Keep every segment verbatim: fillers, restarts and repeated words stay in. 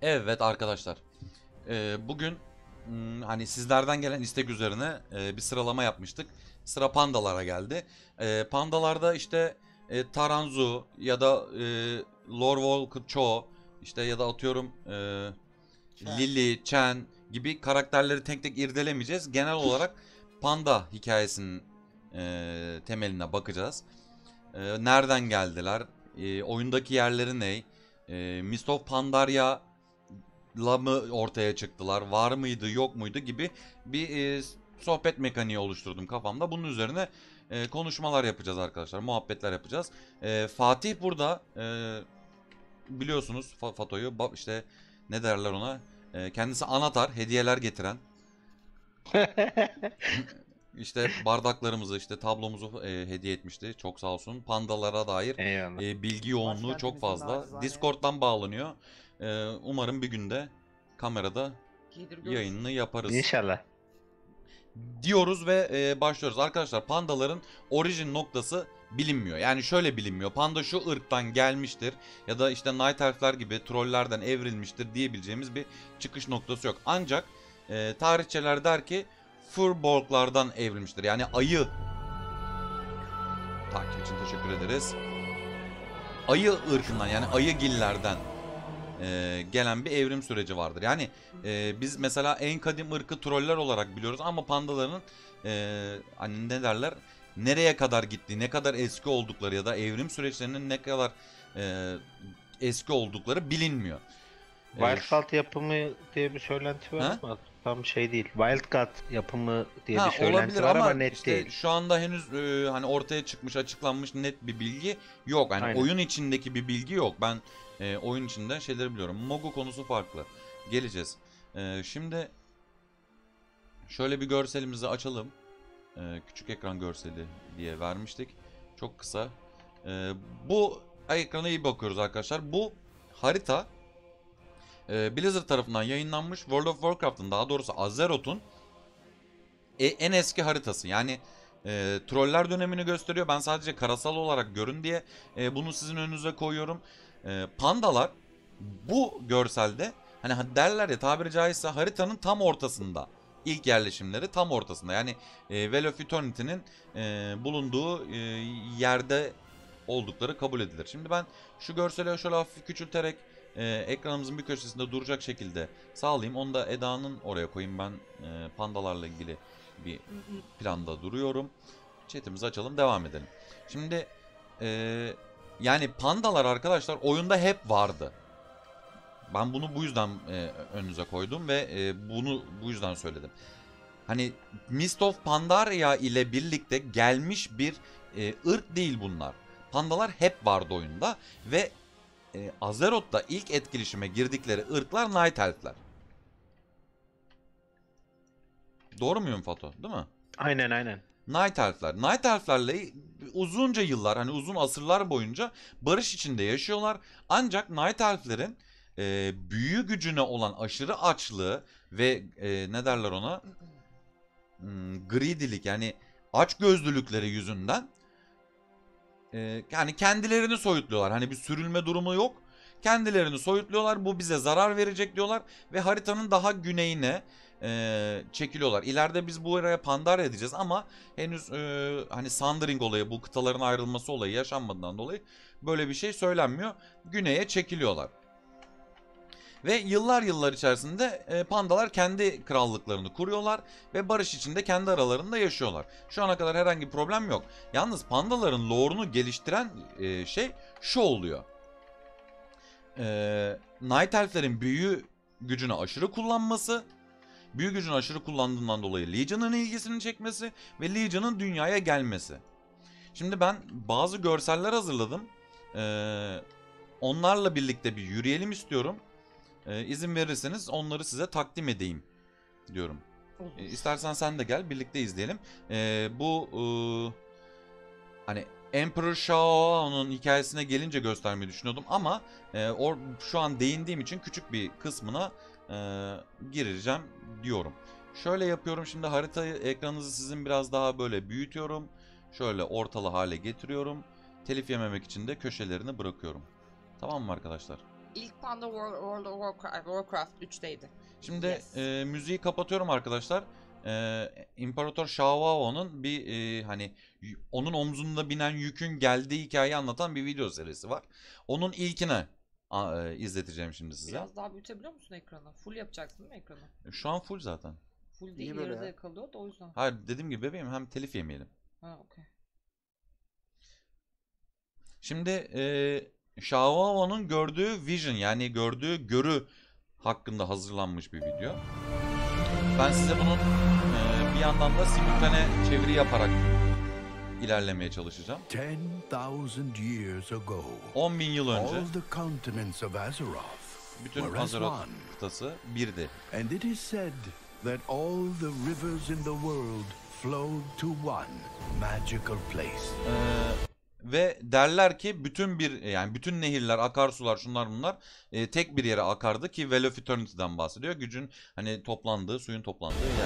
Evet arkadaşlar, Ee, bugün hmm, hani sizlerden gelen istek üzerine e, bir sıralama yapmıştık. Sıra pandalara geldi. Ee, pandalarda işte e, Taranzu ya da e, Lorwalker Cho, işte ya da atıyorum e, Chen. Lily, Chen gibi karakterleri tek tek irdelemeyeceğiz. Genel olarak panda hikayesinin e, temeline bakacağız. E, nereden geldiler? E, oyundaki yerleri ne? E, Mist of Pandaria la mı ortaya çıktılar, var mıydı yok muydu gibi bir e, sohbet mekaniği oluşturdum kafamda. Bunun üzerine e, konuşmalar yapacağız arkadaşlar, muhabbetler yapacağız. E, Fatih burada, e, biliyorsunuz Fa- Fato'yu, ba- işte ne derler ona, E, kendisi anahtar, hediyeler getiren. İşte bardaklarımızı, işte tablomuzu e, hediye etmişti. Çok sağ olsun. Pandalara dair Eyvallah. e, bilgi yoğunluğu çok Başkentimizin fazla. nacizane Discord'dan bağlanıyor. E, umarım bir günde kamerada giydir görsün. yayınını yaparız İnşallah. diyoruz ve e, başlıyoruz. Arkadaşlar, pandaların orijin noktası bilinmiyor. Yani şöyle bilinmiyor. Panda şu ırktan gelmiştir ya da işte Night Elf'ler gibi trollerden evrilmiştir diyebileceğimiz bir çıkış noktası yok. Ancak e, tarihçiler der ki Furbolglardan evrilmiştir. Yani ayı, takip için teşekkür ederiz. Ayı ırkından, yani ayıgillerden e, gelen bir evrim süreci vardır. Yani e, biz mesela en kadim ırkı troller olarak biliyoruz ama pandaların e, hani ne derler, nereye kadar gittiği, ne kadar eski oldukları ya da evrim süreçlerinin ne kadar e, eski oldukları bilinmiyor. E, ş- Wildcard yapımı diye bir söylenti var ha? ama tam şey değil. Wildcard yapımı diye bir Ha, olabilir söylenti var ama ama net işte değil. şu anda henüz e, hani ortaya çıkmış, açıklanmış net bir bilgi yok. Yani Aynen. oyun içindeki bir bilgi yok. Ben e, oyun içinde şeyleri biliyorum. Mogu konusu farklı. Geleceğiz. E, şimdi şöyle bir görselimizi açalım. E, küçük ekran görseli diye vermiştik. Çok kısa. E, bu ekrana iyi bakıyoruz arkadaşlar. Bu harita e, Blizzard tarafından yayınlanmış World of Warcraft'ın, daha doğrusu Azeroth'un e, en eski haritası. Yani e, troller dönemini gösteriyor. Ben sadece karasal olarak görün diye e, bunu sizin önünüze koyuyorum. E, pandalar bu görselde, hani derler ya, tabiri caizse haritanın tam ortasında. İlk yerleşimleri tam ortasında. Yani e, Well of Eternity'nin e, bulunduğu e, yerde oldukları kabul edilir. Şimdi ben şu görseli şöyle hafif küçülterek e, ekranımızın bir köşesinde duracak şekilde sağlayayım. Onu da Eda'nın oraya koyayım. Ben e, pandalarla ilgili bir planda duruyorum. Chatimizi açalım, devam edelim. Şimdi e, yani pandalar arkadaşlar oyunda hep vardı. Ben bunu bu yüzden e, önünüze koydum ve e, bunu bu yüzden söyledim. Hani Mist of Pandaria ile birlikte gelmiş bir e, ırk değil bunlar. Pandalar hep vardı oyunda ve e, Azeroth'ta ilk etkileşime girdikleri ırklar Night Elf'ler. Doğru muyum Fato? Değil mi? Aynen aynen. Night Elf'ler. Night Elf'lerle uzunca yıllar, hani uzun asırlar boyunca barış içinde yaşıyorlar. Ancak Night Elf'lerin e, büyü gücüne olan aşırı açlığı ve e, ne derler ona, hmm, greedy'lik, yani açgözlülükleri yüzünden e, yani kendilerini soyutluyorlar. Hani bir sürülme durumu yok. Kendilerini soyutluyorlar. Bu bize zarar verecek diyorlar ve haritanın daha güneyine e, çekiliyorlar. İleride biz bu araya Pandaria edeceğiz ama henüz e, hani Sundering olayı, bu kıtaların ayrılması olayı yaşanmadığından dolayı böyle bir şey söylenmiyor. Güneye çekiliyorlar. Ve yıllar yıllar içerisinde e, pandalar kendi krallıklarını kuruyorlar ve barış içinde kendi aralarında yaşıyorlar. Şu ana kadar herhangi bir problem yok. Yalnız pandaların lore'unu geliştiren e, şey şu oluyor. E, Night Elf'lerin büyü gücünü aşırı kullanması, büyü gücünü aşırı kullandığından dolayı Legion'ın ilgisini çekmesi ve Legion'ın dünyaya gelmesi. Şimdi ben bazı görseller hazırladım. E, onlarla birlikte bir yürüyelim istiyorum. Ee, izin verirseniz onları size takdim edeyim diyorum. Ee, istersen sen de gel, birlikte izleyelim. Ee, bu e, hani Emperor Shao'nun hikayesine gelince göstermeyi düşünüyordum ama e, or, şu an değindiğim için küçük bir kısmına e, gireceğim diyorum. Şöyle yapıyorum, şimdi haritayı, ekranınızı sizin biraz daha böyle büyütüyorum. Şöyle ortalı hale getiriyorum. Telif yememek için de köşelerini bırakıyorum. Tamam mı arkadaşlar? İlk Panda World, World of Warcraft, Warcraft üçteydi. Şimdi Yes. e, müziği kapatıyorum arkadaşlar. E, İmparator Shaowao'nun bir e, hani y- onun omzunda binen yükün geldiği hikayeyi anlatan bir video serisi var. Onun ilkine a, e, izleteceğim şimdi size. Biraz daha büyütebiliyor musun ekranı? Full yapacaksın değil mi ekranı? Şu an full zaten. Full değil, böyle yarıda ya. yakalıyor da o yüzden. Hayır, dediğim gibi bebeğim, hem telif yemeyelim. Ha, okey. Şimdi e, Shaowao'nun gördüğü vision, yani gördüğü görü hakkında hazırlanmış bir video. Ben size bunun e, bir yandan da simultane çeviri yaparak ilerlemeye çalışacağım. Ten thousand years ago, on bin yıl önce all the continents of Azeroth bütün were as Azeroth one, kıtası birdi. and it is said that all the rivers in the world flowed to one magical place. Ee, ve derler ki bütün bir yani bütün nehirler, akarsular, şunlar bunlar e, tek bir yere akardı ki Well of Eternity'den bahsediyor. Gücün hani toplandığı, suyun toplandığı yer.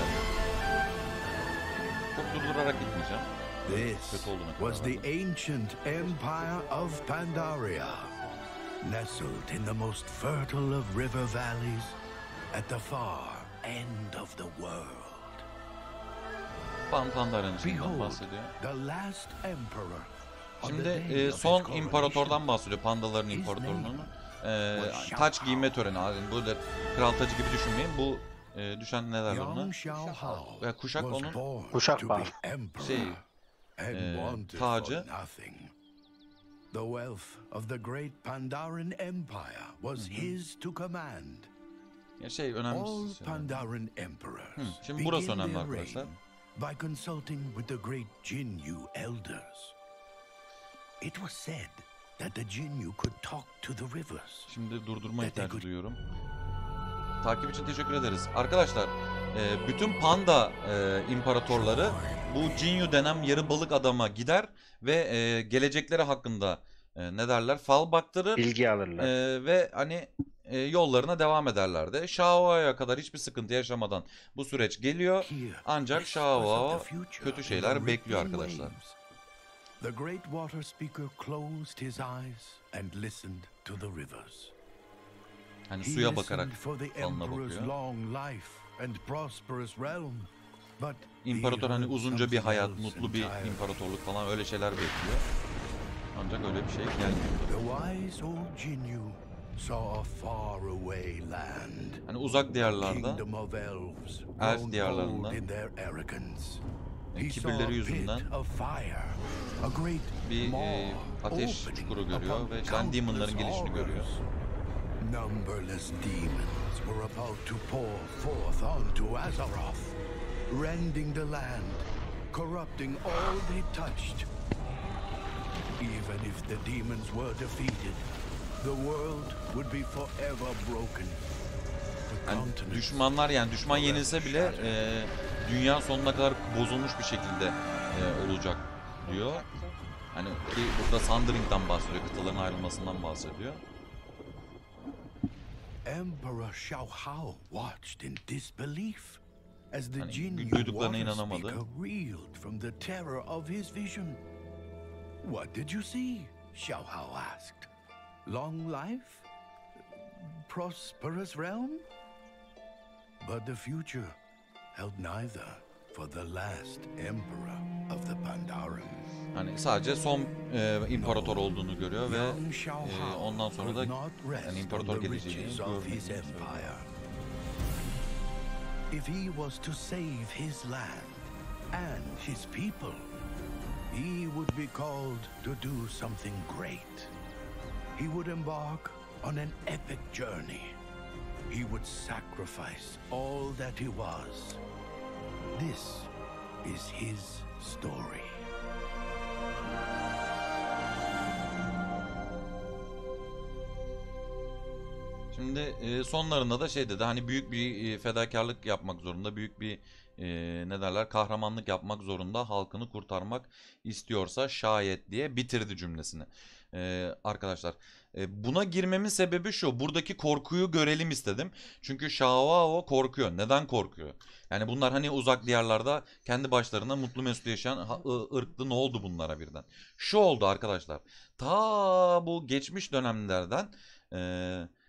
Çok durdurarak gitmeyeceğim. This Kötü olduğuna was karar the verdim. ancient empire of Pandaria, nestled in the most fertile of river valleys at the far end of the world. Pan Pandara'nın içinden Behold, bahsediyor. the last emperor. On the Şimdi day e, of his son coronation, imparatordan bahsediyor. Pandaların his imparatorluğunun. name E, was taç Shao giyme Kahn. töreni. Yani böyle kral tacı gibi düşünmeyin. Bu e, düşen ne derler ona? Young Xiao Hao Ve kuşak was onun born Kuşak to bağı. be emperor şey, and e, wanted tacı. for nothing. The wealth of the great Pandaren Empire was his to command. ya şey All önemli. Pandaren emperors Hı, şimdi burası begin önemli their arkadaşlar. reign by consulting with the great Jinyu elders. It was said that the Jinyu could talk to the rivers. Şimdi durdurma That they ihtiyacı could- duyuyorum. Takip için teşekkür ederiz. Arkadaşlar e, bütün panda e, imparatorları bu Jinyu denen yarı balık adama gider ve e, gelecekleri hakkında e, ne derler fal baktırır Bilgi alırlar. e, ve hani e, yollarına devam ederlerdi. Shaowao'ya kadar hiçbir sıkıntı yaşamadan bu süreç geliyor. Here, Ancak whispers Shaowao'o of the future kötü in the şeyler bekliyor rippling arkadaşlar. waves. The great water speaker closed his eyes and listened to the rivers. Hani He suya bakarak listened for the falına emperor's bakıyor. long life and prosperous realm. But İmparator he hani heard uzunca bir something hayat, else mutlu bir entirely. imparatorluk falan öyle şeyler bekliyor. Ancak öyle bir şey gelmiyor. The wise old Jinyu saw a far away land. Hani uzak diyarlarda Kingdom of elves, Elf grown diyarlarında old in their arrogance. e, He saw kibirleri a yüzünden pit of fire, a great bir maw e, ateş opening çukuru görüyor upon ve işte hani demonların countless gelişini görüyor. horrors. Numberless demons were about to pour forth onto Azeroth, rending the land, corrupting all they touched. Even if the demons were defeated, the world would be forever broken. The Yani continents düşmanlar yani düşman yenilse bile e, dünya sonuna kadar bozulmuş bir şekilde e, olacak diyor. Hani ki burada Sundering'den bahsediyor, kıtaların ayrılmasından bahsediyor. Emperor Xiao Hao watched in disbelief as the Hani Jinyu duyduklarına water inanamadı. speaker reeled from the terror of his vision. What did you see? Xiao Hao asked. Long life? Prosperous realm? But the future held neither for the last emperor of the Pandaren. Hani sadece son e, imparator olduğunu görüyor ve Young Xiao e, Hao ondan sonra da could not rest yani on imparator the geleceğini riches of görmediğini his söylüyor. empire. If he was to save his land and his people, he would be called to do something great. He would embark on an epic journey. He would sacrifice all that he was. This is his story. Şimdi e, sonlarında da şey dedi, hani büyük bir e, fedakarlık yapmak zorunda, büyük bir e, ne derler kahramanlık yapmak zorunda, halkını kurtarmak istiyorsa şayet diye bitirdi cümlesini. E, arkadaşlar e, buna girmemin sebebi şu, buradaki korkuyu görelim istedim. Çünkü Shaowao'o korkuyor. Neden korkuyor? Yani bunlar hani uzak diyarlarda kendi başlarına mutlu mesut yaşayan ha, ı- ırklı, ne oldu bunlara birden? Şu oldu arkadaşlar, ta bu geçmiş dönemlerden... E,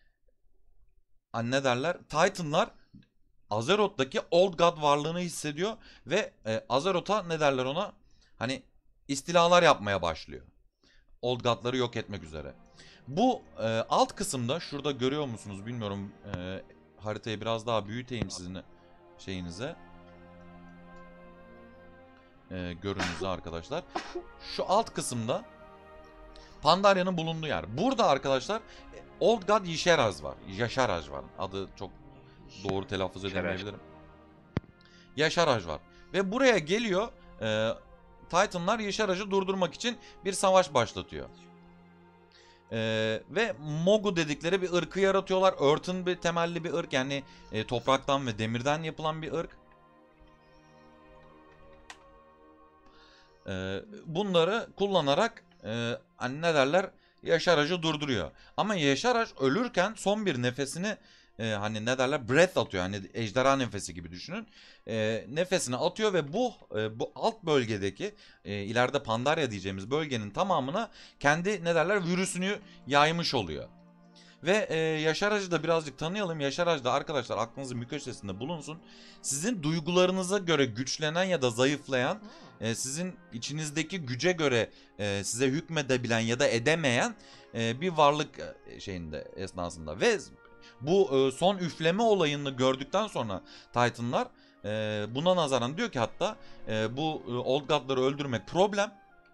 hani ne derler? Titan'lar Azeroth'taki Old God varlığını hissediyor ve e, Azeroth'a ne derler ona? Hani istilalar yapmaya başlıyor. Old God'ları yok etmek üzere. Bu e, alt kısımda şurada görüyor musunuz bilmiyorum. E, haritayı biraz daha büyüteyim sizin şeyinize. E, görünüzü arkadaşlar. Şu alt kısımda Pandaria'nın bulunduğu yer. Burada arkadaşlar Old God Yisharaz var. Yasharaj var. Adı çok doğru telaffuz edemeyebilirim. Yasharaj var. Ve buraya geliyor. E, Titan'lar Yasharaj'ı durdurmak için bir savaş başlatıyor. E, ve Mogu dedikleri bir ırkı yaratıyorlar. Earth'ın bir temelli bir ırk. Yani e, topraktan ve demirden yapılan bir ırk. E, bunları kullanarak e, hani ne derler? Yasharaj'ı durduruyor. Ama Yasharaj ölürken son bir nefesini e, hani ne derler? Breath atıyor. Hani ejderha nefesi gibi düşünün. E, nefesini atıyor ve bu e, bu alt bölgedeki e, ileride Pandaria diyeceğimiz bölgenin tamamına kendi ne derler? Virüsünü yaymış oluyor. Ve e, Yasharaj'ı da birazcık tanıyalım. Yasharaj da arkadaşlar aklınızın bir köşesinde bulunsun. Sizin duygularınıza göre güçlenen ya da zayıflayan, e, sizin içinizdeki güce göre e, size hükmedebilen ya da edemeyen e, bir varlık e, şeyinde esnasında. Ve bu e, son üfleme olayını gördükten sonra Titan'lar e, buna nazaran diyor ki hatta e, bu e, Old God'ları öldürmek problem.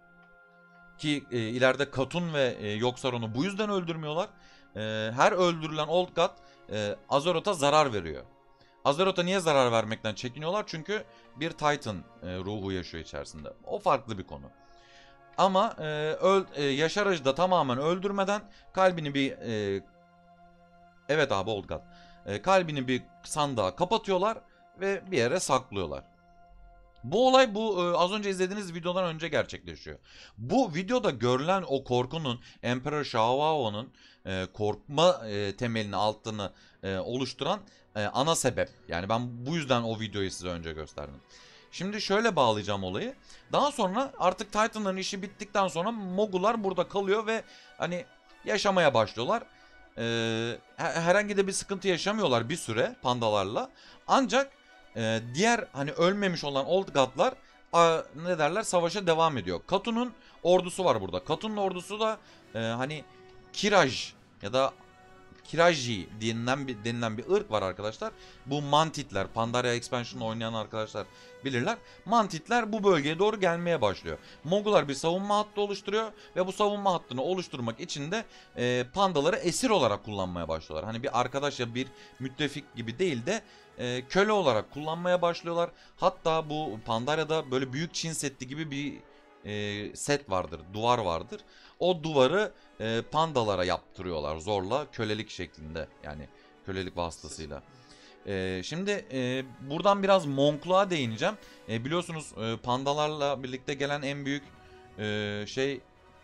Ki e, ileride Katun ve e, Yogg-Saron'u bu yüzden öldürmüyorlar. E, her öldürülen Old God e, Azeroth'a zarar veriyor. Azeroth'a niye zarar vermekten çekiniyorlar? Çünkü bir Titan e, ruhu yaşıyor içerisinde. O farklı bir konu. Ama e, öl, e, Yasharaj'ı da tamamen öldürmeden kalbini bir... E, evet abi Old God. E, kalbini bir sandığa kapatıyorlar ve bir yere saklıyorlar. Bu olay bu e, az önce izlediğiniz videodan önce gerçekleşiyor. Bu videoda görülen o korkunun Emperor Shaowao'nun e, korkma e, temelini altını e, oluşturan e, ana sebep. Yani ben bu yüzden o videoyu size önce gösterdim. Şimdi şöyle bağlayacağım olayı. Daha sonra artık Titan'ların işi bittikten sonra Mogular burada kalıyor ve hani yaşamaya başlıyorlar. E, herhangi de bir sıkıntı yaşamıyorlar bir süre pandalarla. Ancak Ee, diğer hani ölmemiş olan Old God'lar a, ne derler savaşa devam ediyor. Katun'un ordusu var burada. Katun'un ordusu da e, hani Kiraj ya da Kiraji denilen bir, denilen bir ırk var arkadaşlar. Bu Mantitler, Pandaria Expansion'ı oynayan arkadaşlar bilirler. Mantitler bu bölgeye doğru gelmeye başlıyor. Mogular bir savunma hattı oluşturuyor ve bu savunma hattını oluşturmak için de e, pandaları esir olarak kullanmaya başlıyorlar. Hani bir arkadaş ya bir müttefik gibi değil de e, köle olarak kullanmaya başlıyorlar. Hatta bu Pandaria'da böyle büyük Çin Seddi gibi bir e, set vardır, duvar vardır. O duvarı e, pandalara yaptırıyorlar zorla kölelik şeklinde yani kölelik vasıtasıyla. E, şimdi e, buradan biraz Monkluğa değineceğim. E, biliyorsunuz e, pandalarla birlikte gelen en büyük e, şey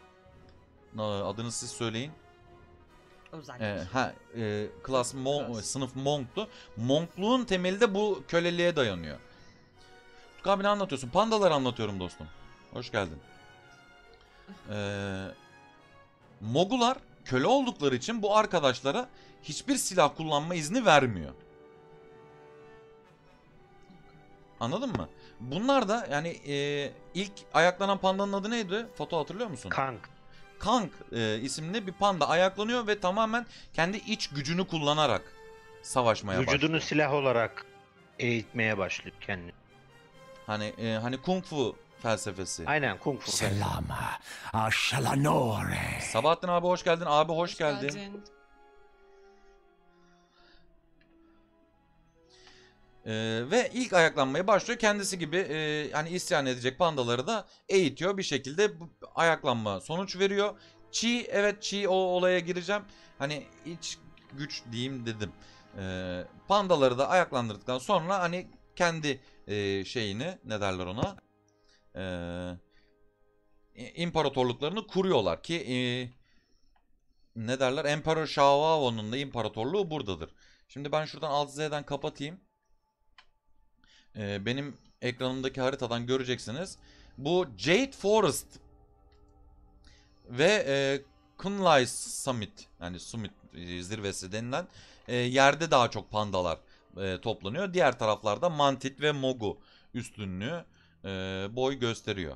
adını siz söyleyin. Özellik. E, ha, e, klas mon, Klas. sınıf Monk'tu. Monkluğun temeli de bu köleliğe dayanıyor. Tutku abi ne anlatıyorsun? Pandaları anlatıyorum dostum. Hoş geldin. Eee Mogular köle oldukları için bu arkadaşlara hiçbir silah kullanma izni vermiyor. Anladın mı? Bunlar da yani e, ilk ayaklanan pandanın adı neydi? Foto hatırlıyor musun? Kang. Kang e, isimli bir panda ayaklanıyor ve tamamen kendi iç gücünü kullanarak savaşmaya Vücudunu başlıyor. silah olarak eğitmeye başlıyor kendini. Hani e, hani kung fu felsefesi. Aynen kung fu. Selama Ashalanore. Sabahattin abi hoş geldin. Abi hoş, geldin. Ee, ve ilk ayaklanmaya başlıyor. Kendisi gibi e, hani isyan edecek pandaları da eğitiyor. Bir şekilde bu ayaklanma sonuç veriyor. Chi, evet Chi o olaya gireceğim. Hani iç güç diyeyim dedim. Ee, pandaları da ayaklandırdıktan sonra hani kendi e, şeyini ne derler ona? Ee, imparatorluklarını kuruyorlar ki e, ne derler? Emperor Shaowao'nun da imparatorluğu buradadır. Şimdi ben şuradan Alt Z'den kapatayım. Ee, benim ekranımdaki haritadan göreceksiniz. Bu Jade Forest ve e, Kunlai Summit, yani Summit e, zirvesi denilen e, yerde daha çok pandalar e, toplanıyor. Diğer taraflarda mantit ve mogu üstünlüğü e, boy gösteriyor.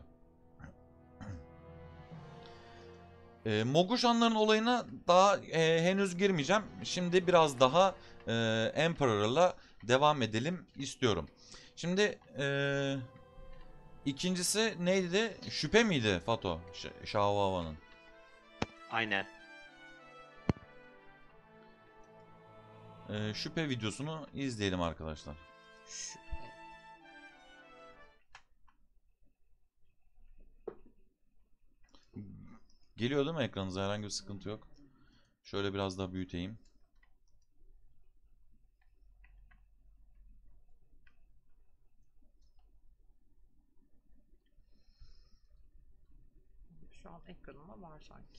E, Moguşanların olayına daha e, henüz girmeyeceğim. Şimdi biraz daha e, Emperor'la devam edelim istiyorum. Şimdi e, ikincisi neydi? Şüphe miydi Fato? Ş- Şahvava'nın. Aynen. E, şüphe videosunu izleyelim arkadaşlar. Şüphe. Geliyor değil mi ekranınıza? Herhangi bir sıkıntı yok. Şöyle biraz daha büyüteyim. Şu an ekranıma var sanki.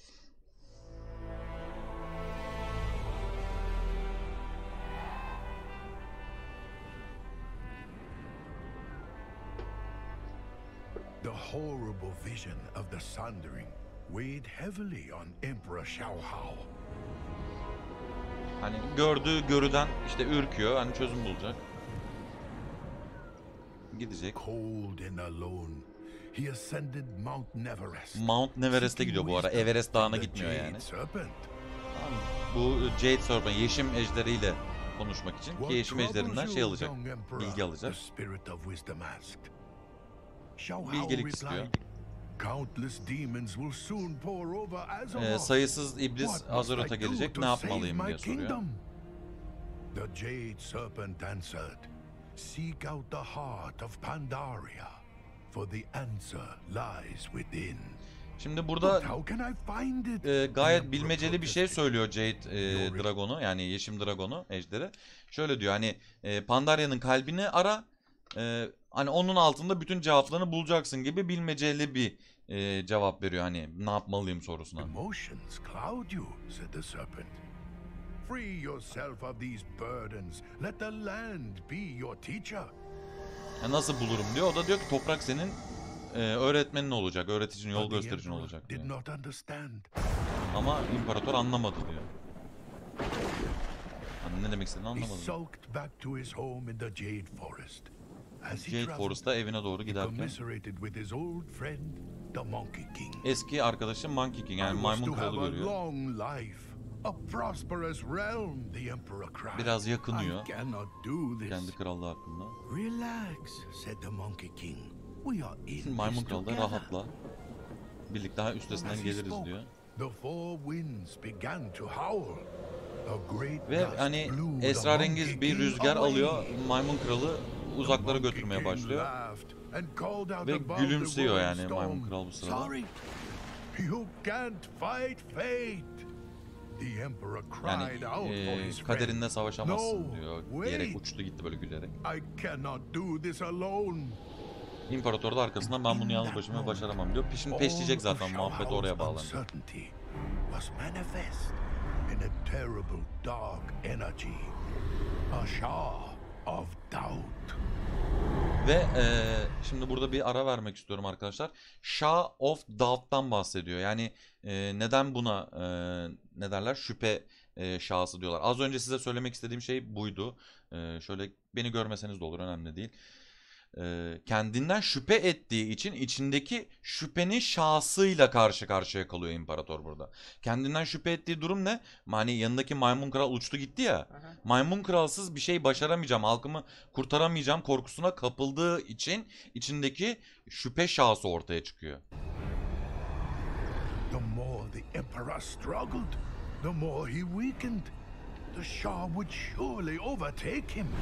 The horrible vision of the Sundering weighed heavily on Emperor Xiaohao. Hani gördüğü görüden işte ürküyor. Hani çözüm bulacak. Gidecek. Cold and alone, he ascended Mount Neverest. Mount Neverest'e gidiyor bu ara. Seeking Everest wisdom Dağı'na from the gitmiyor Jade yani. Serpent. Bu Jade Serpent, Yeşim Ejderiyle konuşmak için. What Ki Yeşim Ejderinden troubles şey you, alacak. young Emperor? Bilgi alacak. The spirit of wisdom asked. Xiao Hao Bilgelik istiyor. replied, countless demons will soon pour over Ee, Azeroth. sayısız iblis What must Azeroth'a I do gelecek. to Ne save yapmalıyım my diye soruyor. kingdom? The Jade Serpent answered, seek out the heart of Pandaria, for the answer lies within. Şimdi burada But how can I find it? e, The gayet Emperor bilmeceli bir şey protested. söylüyor Jade e, Dragon'u, yani Yeşim Dragon'u, ejderi. Şöyle diyor, hani e, Pandaria'nın kalbini ara, e, hani onun altında bütün cevaplarını bulacaksın gibi bilmeceli bir e, cevap veriyor, hani ne yapmalıyım sorusuna. Emotions cloud you, said the serpent. Free yourself of these burdens. Let the land be your teacher. Ya nasıl bulurum diyor. O da diyor ki toprak senin e, öğretmenin olacak, öğreticin, yol But the göstericin emperor olacak did diyor. not understand. Ama imparator anlamadı diyor. Hani ne demek istediğini He anlamadı. sulked back to his home in the Jade Forest. As he Jade traveled, Forest'a evine doğru he giderken commiserated with his old friend, the Monkey King. eski arkadaşı Monkey King, yani I was maymun to have kralı a görüyor. long life, a prosperous realm, the emperor cried. Biraz yakınıyor I cannot do this. kendi krallığı hakkında. Relax, said the Monkey King. We are in Maymun this kral da together. rahatla. Birlikte daha üstesinden As he geliriz spoke, diyor. the four winds began to howl. A great Ve gust hani blew the esrarengiz Monkey bir King rüzgar away. alıyor. Maymun kralı The uzaklara Monkey götürmeye King başlıyor. laughed and called out Ve about gülümsüyor the yani whirling maymun storm. kral bu sırada. Sorry, you can't fight fate. The emperor Yani cried out for e, his friend. kaderinle savaşamazsın No, diyor. wait. Diyerek uçtu gitti böyle gülerek. I cannot do this alone. İmparator da arkasından ben bunu yalnız başıma başaramam diyor. Peşin peşleyecek zaten, muhabbet oraya bağlanıyor. Uncertainty was manifest in a terrible dark energy, a Shah of doubt. Ve e, şimdi burada bir ara vermek istiyorum arkadaşlar. Shah of Doubt'tan bahsediyor. Yani e, neden buna e, ne derler, şüphe e, şahsı diyorlar. Az önce size söylemek istediğim şey buydu. E, şöyle beni görmeseniz de olur, önemli değil. E, kendinden şüphe ettiği için içindeki şüphenin şahsıyla karşı karşıya kalıyor imparator burada. Kendinden şüphe ettiği durum ne? Hani yanındaki maymun kral uçtu gitti ya. Aha. Maymun kralsız bir şey başaramayacağım, halkımı kurtaramayacağım korkusuna kapıldığı için içindeki şüphe şahsı ortaya çıkıyor. The more the emperor struggled, the more he weakened. The Shah would surely overtake him.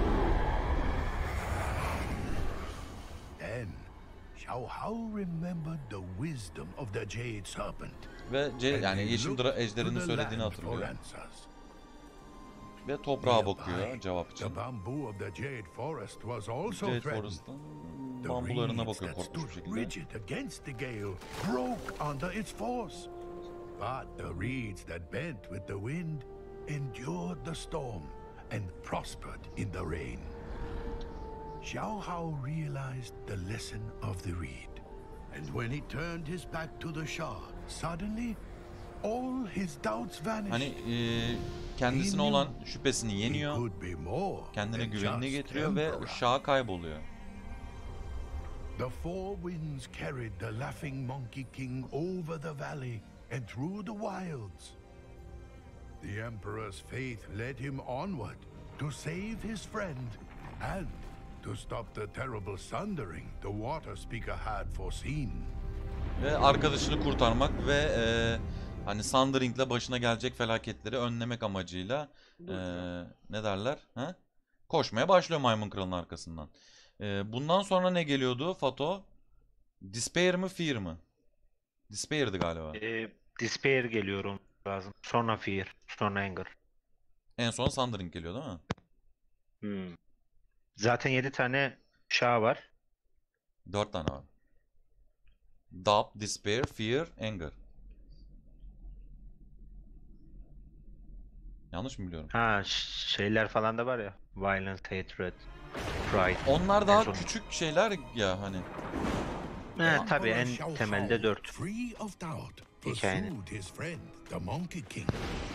Then, Xiao Hao remembered the wisdom of the Jade Serpent. Ve ce- and yani he Yeşim looked Dra- to ejderinin the söylediğini land for hatırlıyor. answers. Ve toprağa Nearby, bakıyor cevap için. The bamboo of the Jade Forest was also Jade threatened. Forest'ın The bambularına reeds bakıyor that korkmuş bir stood şekilde. rigid against the gale broke under its force. But the reeds that bent with the wind endured the storm and prospered in the rain. Xiao Hao realized the lesson of the reed. And when he turned his back to the Shah, suddenly All his doubts vanished. Hani e, kendisine olan şüphesini He yeniyor, could be more kendine than güvenini just getiriyor ve emperor. Şah kayboluyor. The four winds carried the laughing Monkey King over the valley and through the wilds. The Emperor's faith led him onward to save his friend and to stop the terrible sundering the Water Speaker had foreseen. Ve arkadaşını kurtarmak ve e, hani Sundering'le başına gelecek felaketleri önlemek amacıyla e, ne derler? Ha? Koşmaya başlıyor Maymun Kral'ın arkasından. E, bundan sonra ne geliyordu Fato? Despair mi, Fear mı? Despair'di galiba. Ee, Despair geliyorum lazım. Sonra Fear. Sonra Anger. En son Sundering geliyor değil mi? Hmm. Zaten yedi tane şah var. Dört tane var. Doubt, Despair, Fear, Anger. Yanlış mı biliyorum? Ha ş- şeyler falan da var ya. Violence, Hatred, Pride. Onlar daha En son- küçük şeyler ya hani. He, tabii Emperor en Xiao temelde Hao, dört. free of doubt, Hikayenin. pursued his friend, the Monkey King.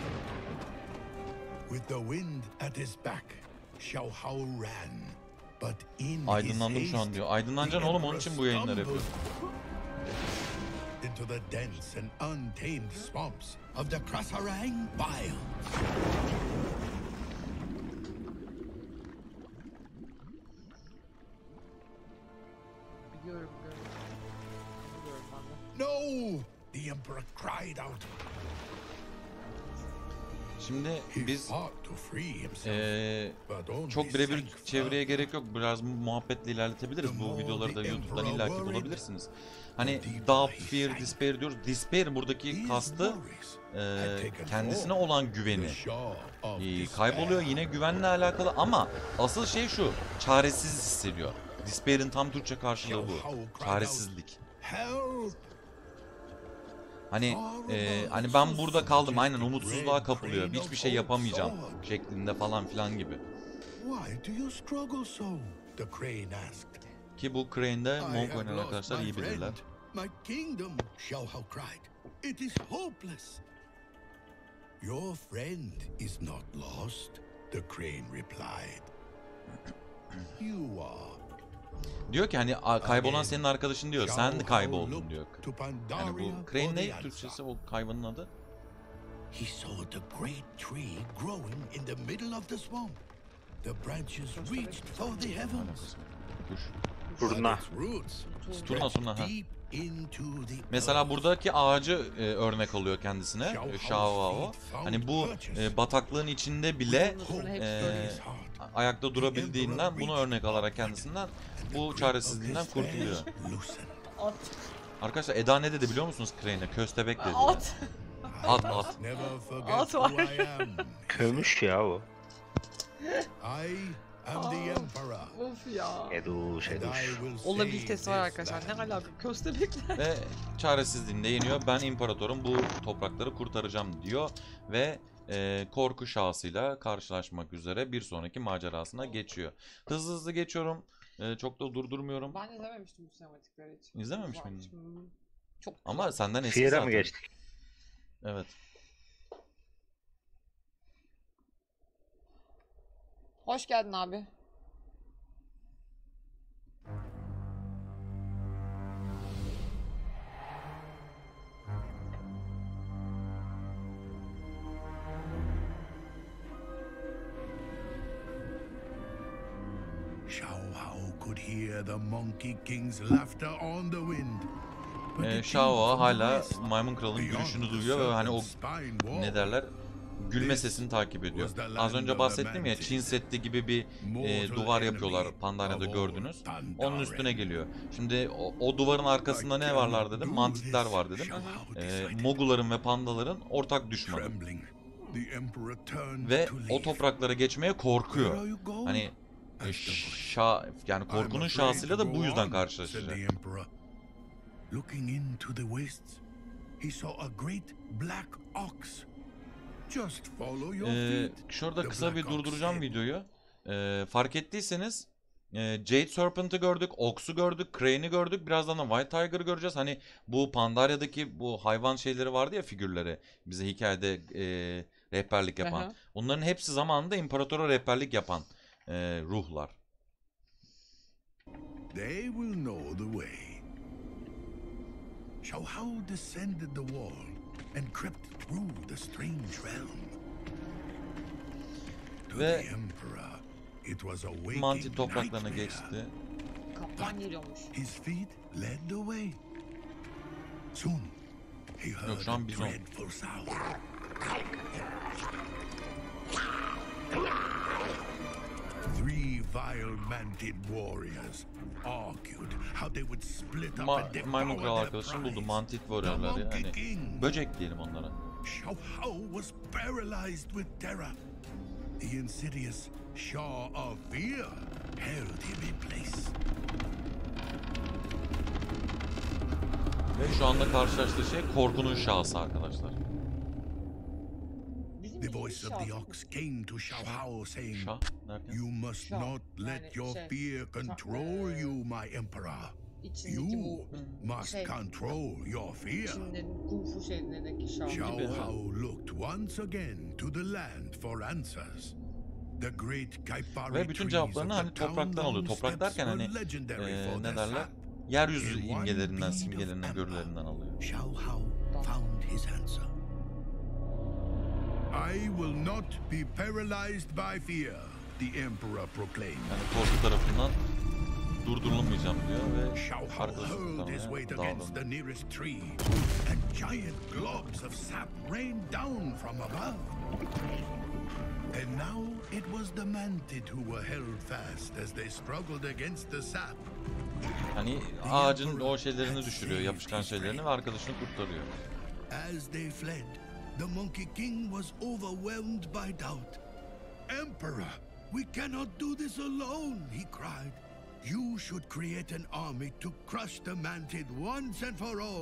With the wind at his back, Xiao Hao ran. But in Aydınlandım his şu an haste, diyor. Aydınlanacaksın the oğlum, onun emperor için bu yayınları stumbled yapıyor. into the dense and untamed swamps of the Krasarang Wilds. Biliyorum, biliyorum. Biliyorum ben de. No! The emperor cried out. Şimdi He biz fought to free himself, eee, but only çok birebir sank çevreye further. gerek yok. Biraz muhabbetle ilerletebiliriz. Bu videoları da YouTube'dan illaki worried, bulabilirsiniz. Hani the deeper Doubt, he Fear, sank. Despair diyoruz. Despair buradaki His kastı worries eee, had taken kendisine form. olan The güveni. Shah of Ee, Despair. kayboluyor, yine güvenle alakalı ama asıl şey şu, çaresiz hissediyor. Despair'in tam Türkçe karşılığı bu. Çaresizlik. Help! Hani e, hani ben burada kaldım, aynen umutsuzluğa kapılıyor. Hiçbir şey yapamayacağım şeklinde falan filan gibi. Why do you struggle so? The crane asked. Ki bu Crane'de I Monk have oynayan lost arkadaşlar my iyi bilirler. friend, my kingdom, Xiao Hao cried. It is hopeless. Your friend is not lost, the crane replied. You are. Diyor ki hani "A, kaybolan senin arkadaşın" diyor. Xiao Sen Hao kayboldun looked diyor. to Yani Pandaria bu for Crane the ne answer. Türkçesi, o hayvanın adı? He saw the great tree growing in the middle of the swamp. The branches reached for the heavens. Kuş. Turna. But its roots Turna, stretched turna, ha. deep into the Mesela earth. buradaki ağacı e, örnek alıyor kendisine. Xiao e, Hao's Xiao Hao. feet Hani bu found purchase. e, bataklığın içinde bile Hope e, in his heart. ayakta durabildiğinden, bunu örnek alarak kendisinden bu çaresizliğinden kurtuluyor. Loosened. At. Arkadaşlar Eda ne dedi biliyor musunuz Crane'e? Köstebek dedi. At. At at. Never forget At who var. I am. Kömüş ya o. I am the emperor. Of ya. Eduş And I eduş. will save Olabilitesi var this arkadaşlar. Ne land. alaka? Köstebekler. Ve çaresizliğinde yeniyor. Ben imparatorum, bu toprakları kurtaracağım diyor. Ve e, korku şahsıyla karşılaşmak üzere bir sonraki macerasına geçiyor. Hızlı hızlı geçiyorum. E, çok da durdurmuyorum. Ben izlememiştim bu sinematikleri hiç. İzlememiş Güzelmiş. miydin? Hmm. Çok Ama senden eski Fear'a zaten. mı geçtik? Evet. Hoş geldin abi. Xiao Hao could hear the Monkey King's laughter on the wind. But E, it Xiao came Hao from the hala west, Maymun Kral'ın beyond gülüşünü the duyuyor ve hani o serpent's spine wall. ne derler? Gülme sesini takip ediyor. Az önce bahsettim ya, Çin Seddi gibi bir e, duvar yapıyorlar Pandania'da gördünüz. Onun üstüne geliyor. Şimdi o, o duvarın arkasında ne varlar dedim? Mantikler var dedim. E, Moguların ve Pandaların ortak düşmanı. Trembling, the emperor turned Ve to o leave. topraklara geçmeye Where korkuyor. are you going? Hani e, şa, yani I'm korkunun afraid şahsıyla to da bu go yüzden on, karşılaşacak. said the emperor. Looking into the wastes, he saw a great black ox. Just follow your Ee, feet. şurada the kısa bir black ox durduracağım said. videoyu. Ee, fark ettiyseniz e, Jade Serpent'ı gördük, Ox'u gördük, Crane'i gördük. Birazdan da White Tiger'ı göreceğiz. Hani bu Pandaria'daki bu hayvan şeyleri vardı ya, figürleri. Bize hikayede e, rehberlik yapan. Aha. Onların hepsi zamanında imparatora rehberlik yapan e, ruhlar. They will know the way. Shao Hao descended the wall and crept through the strange realm. To Ve the Emperor, it was a waking Mantit topraklarına nightmare. geçti. Kaplan geliyormuş. His feet led the way. Soon, he heard şu an a bizon. dreadful sound. Three vile manted warriors argued how they would split up Ma and maymun devour kral their arkadaşını buldu. prize. Mantit The warrior'ları Monkey yani. King. Böcek diyelim onlara. Shao Hao was paralyzed with terror. The insidious Shaw of Fear held him in place. Ve şu anda karşılaştığı şey korkunun şahsı arkadaşlar. Bizim The bir voice of şah- the ox came to Shao Hao saying, Şah derken? "You must Şah, not let yani your şey, fear control eee, you, my emperor. İçindeki You bu must şey, control your fear." Çinlerin kung fu şeylerindeki şah. Shao Gibi, ha. Hao looked once again to the land for answers. The great Kaipari Ve bütün trees cevaplarını of hani the topraktan town alıyor. Toprak steps derken hani were legendary eee, for ne their derler? sap. Yeryüzü In one imgelerinden, bead of simgelerinden, amber, görülerinden alıyor. Shao Hao found his answer. I will not be paralyzed by fear, the emperor proclaimed. Yani korku tarafından durdurulamayacağım diyor ve Shao Hao arkadaşı hurled his weight kurtarmaya against davranıyor. the nearest tree, and giant globs of sap rained down from above. And now it was the Mantid who were held fast as they struggled against the sap. Hani ağacın o şeylerini düşürüyor, yapışkan şeylerini ve arkadaşını kurtarıyor. As they fled, the Monkey King was overwhelmed by doubt. "Emperor, we cannot do this alone," he cried. "You should create an army to crush the Mantid once and for all."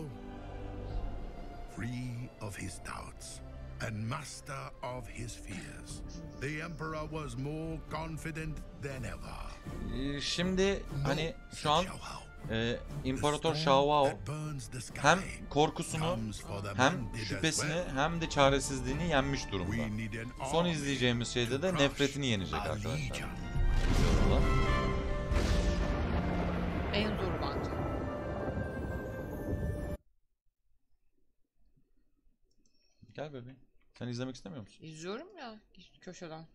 Free of his doubts and master of his fears, the Emperor was more confident than ever. Ee, Şimdi hani No, şu an said Shao Hao. e, The İmparator storm Shao Hao that burns the sky hem korkusunu comes for the hem Mantid as şüphesini well. hem de çaresizliğini yenmiş durumda. We need an Son army izleyeceğimiz şeyde to de crush nefretini yenecek a arkadaşlar. legion. Videoda. En zoru bence. Gel bebeğim. Sen izlemek istemiyor musun? İzliyorum ya köşeden.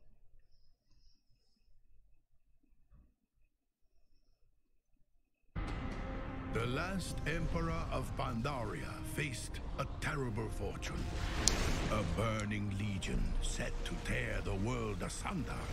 The last emperor of Pandaria faced a terrible fortune. A burning legion set to tear the world asunder.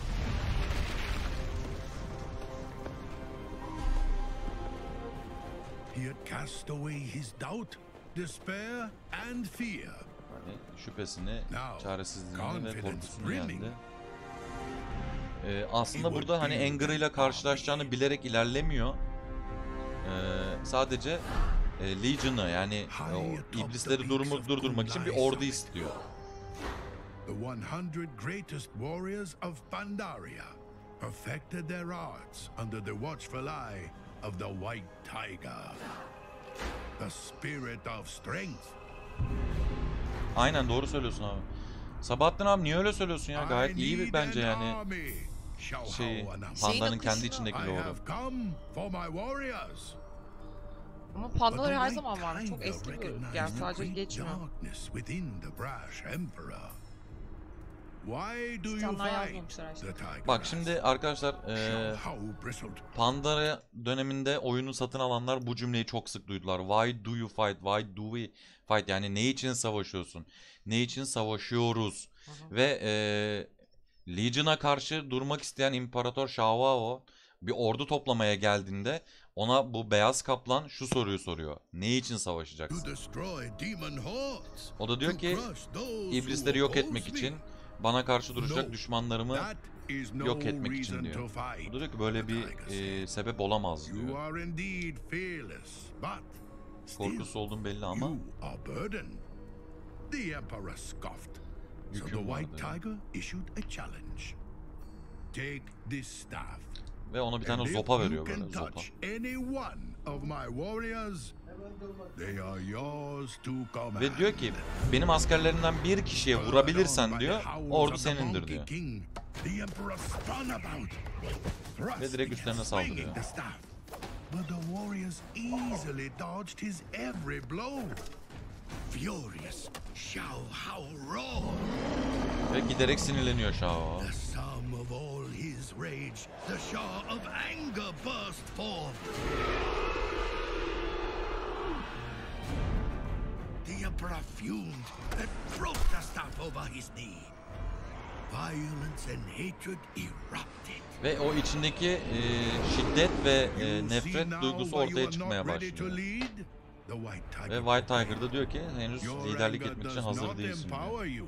He had cast away his doubt, despair, and fear. Hani şüphesini, Now, çaresizliğini ve confidence korkusunu brimming. yendi. Ee, aslında burada hani Anger ile karşılaşacağını bilerek ilerlemiyor. Ee, sadece e, Legion'ı yani o iblisleri durumu, durdurmak için bir ordu istiyor. The one hundred greatest warriors of Pandaria perfected their arts under the watchful eye of the White Tiger. The spirit of strength. Aynen doğru söylüyorsun abi. Sabahattin abi niye öyle söylüyorsun ya? Gayet iyi bir bence yani şey pandanın kendi içindeki I doğru. have come for my warriors. Ama But pandalar the her White zaman var. Çok Tiger eski bir recognized yer. the Sadece great geçmiyor. darkness within the brash emperor. Why do you Titanlar fight? yazmamışlar her The şeyi. tiger Bak asked. şimdi arkadaşlar Shao eee Hao bristled. Pandora döneminde oyunu satın alanlar bu cümleyi çok sık duydular. Why do you fight? Why do we fight? Yani ne için savaşıyorsun? Ne için savaşıyoruz? Hı hı. Ve eee Legion'a karşı durmak isteyen İmparator Shao Hao bir ordu toplamaya geldiğinde ona bu beyaz kaplan şu soruyu soruyor. Ne için To savaşacaksın? destroy demon hordes. O da diyor To ki crush those iblisleri who yok etmek oppose için me. bana karşı duracak No, düşmanlarımı That is no yok etmek için reason diyor. to fight. Bu da diyor ki böyle bir e, sebep olamaz You diyor. are indeed fearless, but still Korkusuz olduğum belli ama you are burdened. The emperor scoffed. So the Yüküm var White diyor. Tiger issued a challenge. Take this staff Ve ona bir And tane if zopa you veriyor can böyle, zopa. touch any one of my warriors, they are yours to command. Ve diyor ki benim askerlerimden bir kişiye vurabilirsen diyor, ordu senindir diyor. Ve direkt üstlerine saldırıyor. But the warriors easily dodged his every blow. Furious, Xiao Hao roared. Ve giderek sinirleniyor Shao. The sum of all his rage, the Shah of anger burst forth. The emperor fumed and broke the staff over his knee. Violence and hatred erupted. Ve o içindeki e, şiddet ve e, nefret duygusu ortaya çıkmaya başlıyor. Ve White Tiger da diyor ki henüz liderlik etmek için hazır değilsin diyor.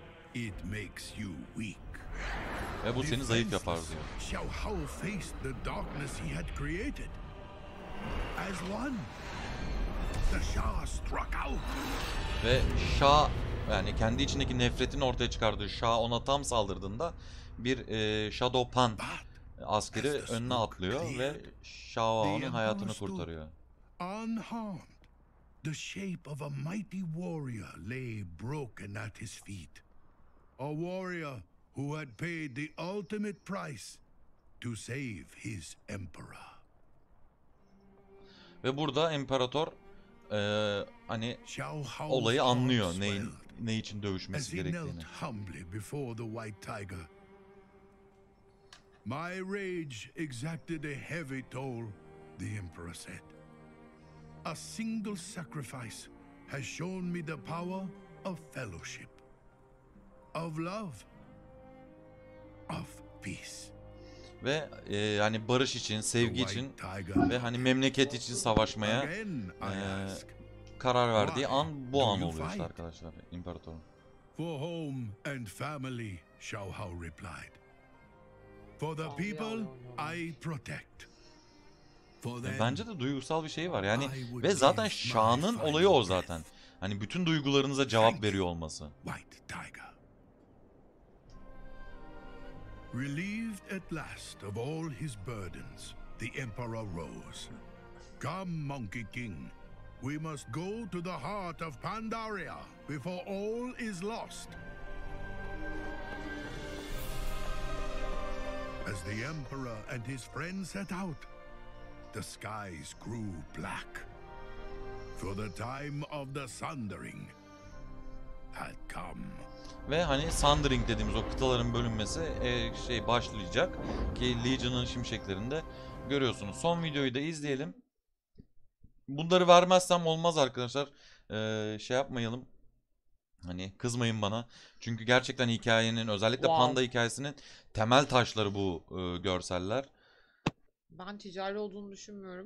Ve bu seni zayıf yapar diyor. Xiao Hao faced the darkness he had created. As one, the Shah struck out. Ve Shah, yani kendi içindeki nefretin ortaya çıkardığı Shah ona tam saldırdığında bir e, Shadow Pan askeri önüne atlıyor ve Shao Hao'nun hayatını kurtarıyor. Unharmed, the shape of a mighty warrior lay broken at his feet. A warrior who had paid the ultimate price to save his emperor. Ve burada imparator e, hani olayı anlıyor neyin ne için dövüşmesi gerektiğini. My rage exacted a heavy toll, the emperor said. A single sacrifice has shown me the power of fellowship, of love, of peace. Ve e, hani barış için, sevgi için ve hani memleket için savaşmaya e, karar verdiği an bu an oluyor işte arkadaşlar imparatorun. For home and family, Xiao Hao replied. For the people I protect. For them, Bence de duygusal bir şey var yani ve zaten Shah'ın olayı o zaten. Hani bütün duygularınıza cevap veriyor olması. White Tiger. Relieved at last of all his burdens, the emperor rose. Come, Monkey King. We must go to the heart of Pandaria before all is lost. As the emperor and his friends set out, the skies grew black. For the time of the sundering had come. Ve hani Sundering dediğimiz o kıtaların bölünmesi e, şey başlayacak ki Legion'ın şimşeklerinde görüyorsunuz. Son videoyu da izleyelim. Bunları vermezsem olmaz arkadaşlar. Ee, şey yapmayalım. Hani kızmayın bana. Çünkü gerçekten hikayenin özellikle Wow. Panda hikayesinin temel taşları bu e, görseller. Ben ticari olduğunu düşünmüyorum.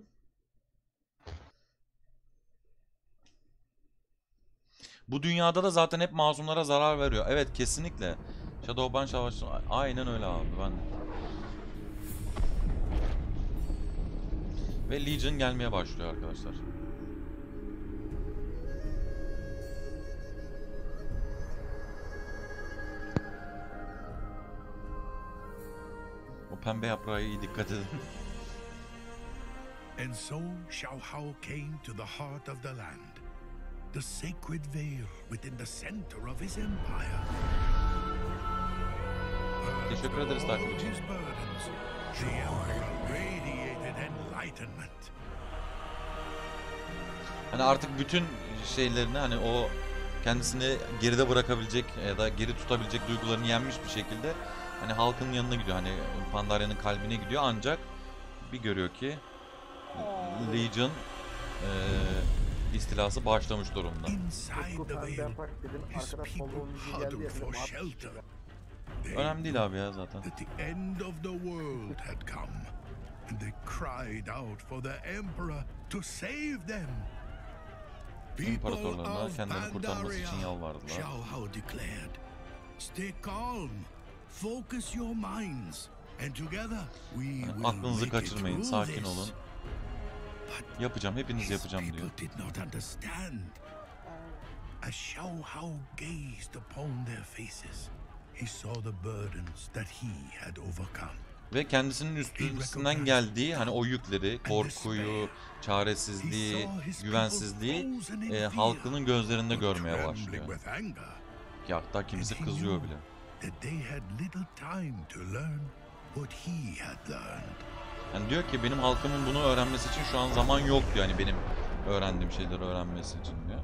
Bu dünyada da zaten hep masumlara zarar veriyor. Evet kesinlikle. Shadowban Savaşı aynen öyle abi ben. Ve Legion gelmeye başlıyor arkadaşlar. O pembe yaprağa iyi dikkat edin. And so Xiao Hao came to the heart of the land, the sacred veil within the center of his empire. Teşekkür ederiz takip için. His burdens, the emperor radiated enlightenment. Hani artık bütün şeylerini hani o kendisini geride bırakabilecek ya da geri tutabilecek duygularını yenmiş bir şekilde hani halkın yanına gidiyor. Hani Pandaria'nın kalbine gidiyor ancak bir görüyor ki Legion e, istilası başlamış durumda. Inside the veil, his people huddled for shelter. Önemli değil abi ya zaten. That the end of the world had come, and they cried out for the emperor to save them. İmparatorlarına kendilerini kurtarması için yalvardılar. Xiao Hao declared, "Stay calm, focus your minds, and together we Yani will aklınızı make it kaçırmayın, through sakin this." olun. Yapacağım, hepiniz His yapacağım diyor. people did not understand. As Xiao Hao gazed upon their faces, he saw the burdens that he had overcome. Ve kendisinin üstesinden geldiği hani o yükleri, korkuyu, çaresizliği, güvensizliği e, halkının gözlerinde görmeye başlıyor. Ki hatta kimisi kızıyor bile. Yani diyor ki benim halkımın bunu öğrenmesi için şu an zaman yok diyor. Yani benim öğrendiğim şeyleri öğrenmesi için diyor.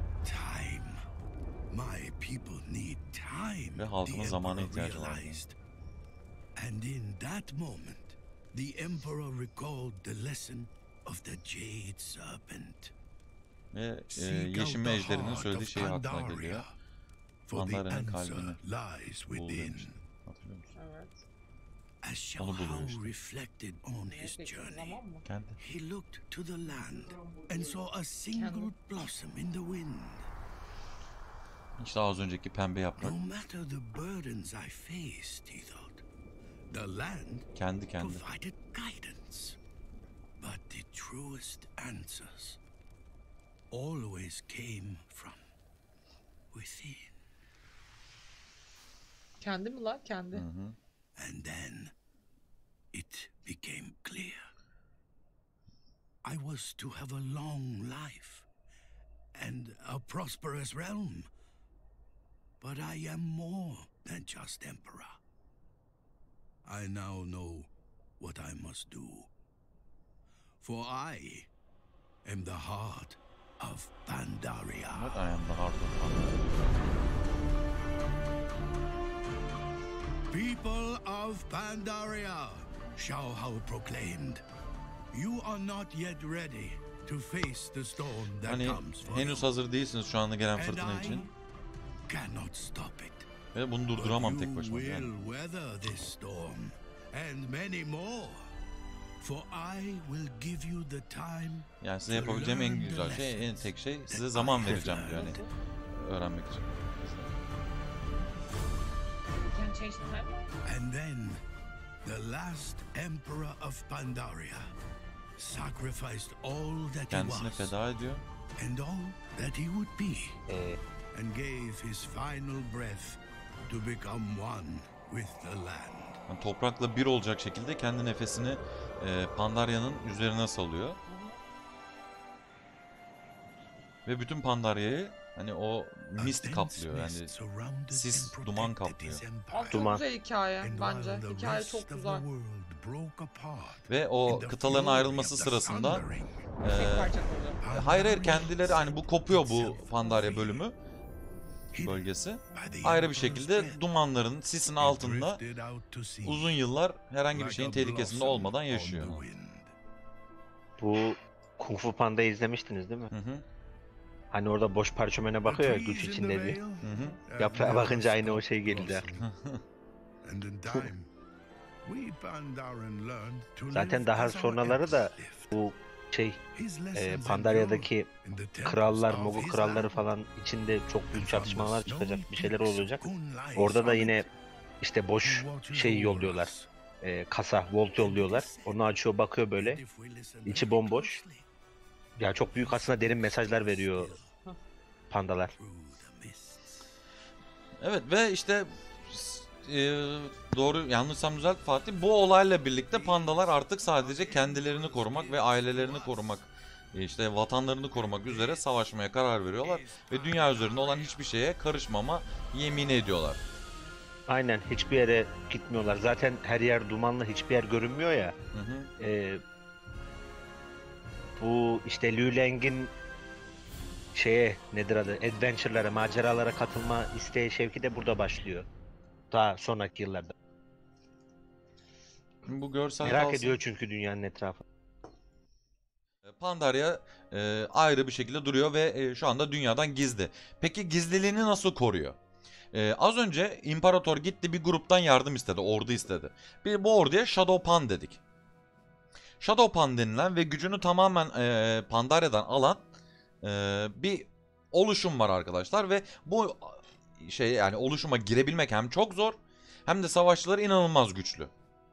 Ve halkımın zamana ihtiyacı var. And in that moment, the emperor recalled the lesson of the Jade Serpent. Ve e, Yeşim Ejder'in söylediği şey aklına geliyor. Pandaria'nın kalbini bul demişti. Hatırlıyor musun? Evet. As Onu buluyor Xiao işte. reflected on his Peki, journey, zaman mı? Kendi. he looked to the land and saw a single blossom in the wind. İşte az önceki pembe yaprak. No matter the burdens I faced, he thought, the land Kendi kendi. provided guidance. But the truest answers always came from within. Kendi mi la? Kendi. Hı hı. And then it became clear. I was to have a long life and a prosperous realm. But I am more than just emperor. I now know what I must do. For I am the heart of Pandaria. But I am the heart of Pandaria. People of Pandaria, Xiao Hao proclaimed, you are not yet ready to face the storm that Hani comes for henüz you. hazır değilsiniz şu anda gelen And fırtına I için. cannot stop it. Ve bunu durduramam tek başıma. You Yani. will weather this storm and many more. For I will give you the time. Yani size yapabileceğim en güzel şey, en tek şey size zaman vereceğim diyor yani öğrenmek için. You can change the time. And then the last emperor of Pandaria sacrificed all that he Kendisini was feda ediyor. and all that he would be, Ee, and gave his final breath to become one with the land. Yani toprakla bir olacak şekilde kendi nefesini e, Pandaria'nın üzerine salıyor. Ve bütün Pandaria'yı hani o mist kaplıyor yani sis, duman kaplıyor. Aa, çok Duman. güzel hikaye bence. Hikaye çok güzel. Ve o kıtaların ayrılması sırasında Tek e, parça kalıyor. hayır hayır kendileri hani bu kopuyor bu Pandaria bölümü bölgesi. Ayrı bir şekilde dumanların sisin altında uzun yıllar herhangi bir şeyin tehlikesinde olmadan yaşıyor. bu Kung Fu Panda'yı izlemiştiniz değil mi? Hı hı. Hani orada boş parçömene bakıyor ya güç içinde diye. Hı hı. Yaprağa bakınca aynı o şey geldi. Zaten daha sonraları da bu şey e, Pandaria'daki krallar, Mogu kralları falan içinde çok büyük çatışmalar çıkacak, bir şeyler olacak. Orada da yine işte boş şey yolluyorlar. E, kasa, volt yolluyorlar. Onu açıyor, bakıyor böyle. İçi bomboş. Ya çok büyük aslında derin mesajlar veriyor pandalar. Evet ve işte e, doğru yanlışsam düzelt Fatih, bu olayla birlikte pandalar artık sadece kendilerini korumak ve ailelerini korumak, e, işte vatanlarını korumak üzere savaşmaya karar veriyorlar ve dünya üzerinde olan hiçbir şeye karışmama yemin ediyorlar. Aynen, hiçbir yere gitmiyorlar. Zaten her yer dumanlı, hiçbir yer görünmüyor ya. Hı hı. Ee, bu işte Liu Leng'in şeye nedir adı? Adventure'lara, maceralara katılma isteği, şevki de burada başlıyor. Daha sonraki yıllarda. Bu görsel Merak kalsın. ediyor çünkü dünyanın etrafı. Pandaria e, ayrı bir şekilde duruyor ve e, şu anda dünyadan gizli. Peki gizliliğini nasıl koruyor? E, az önce imparator gitti, bir gruptan yardım istedi, ordu istedi. Bir, bu orduya Shadow Pan dedik. Shadow Pan denilen ve gücünü tamamen e, Pandaria'dan alan e, bir oluşum var arkadaşlar ve bu şey yani oluşuma girebilmek hem çok zor hem de savaşçıları inanılmaz güçlü.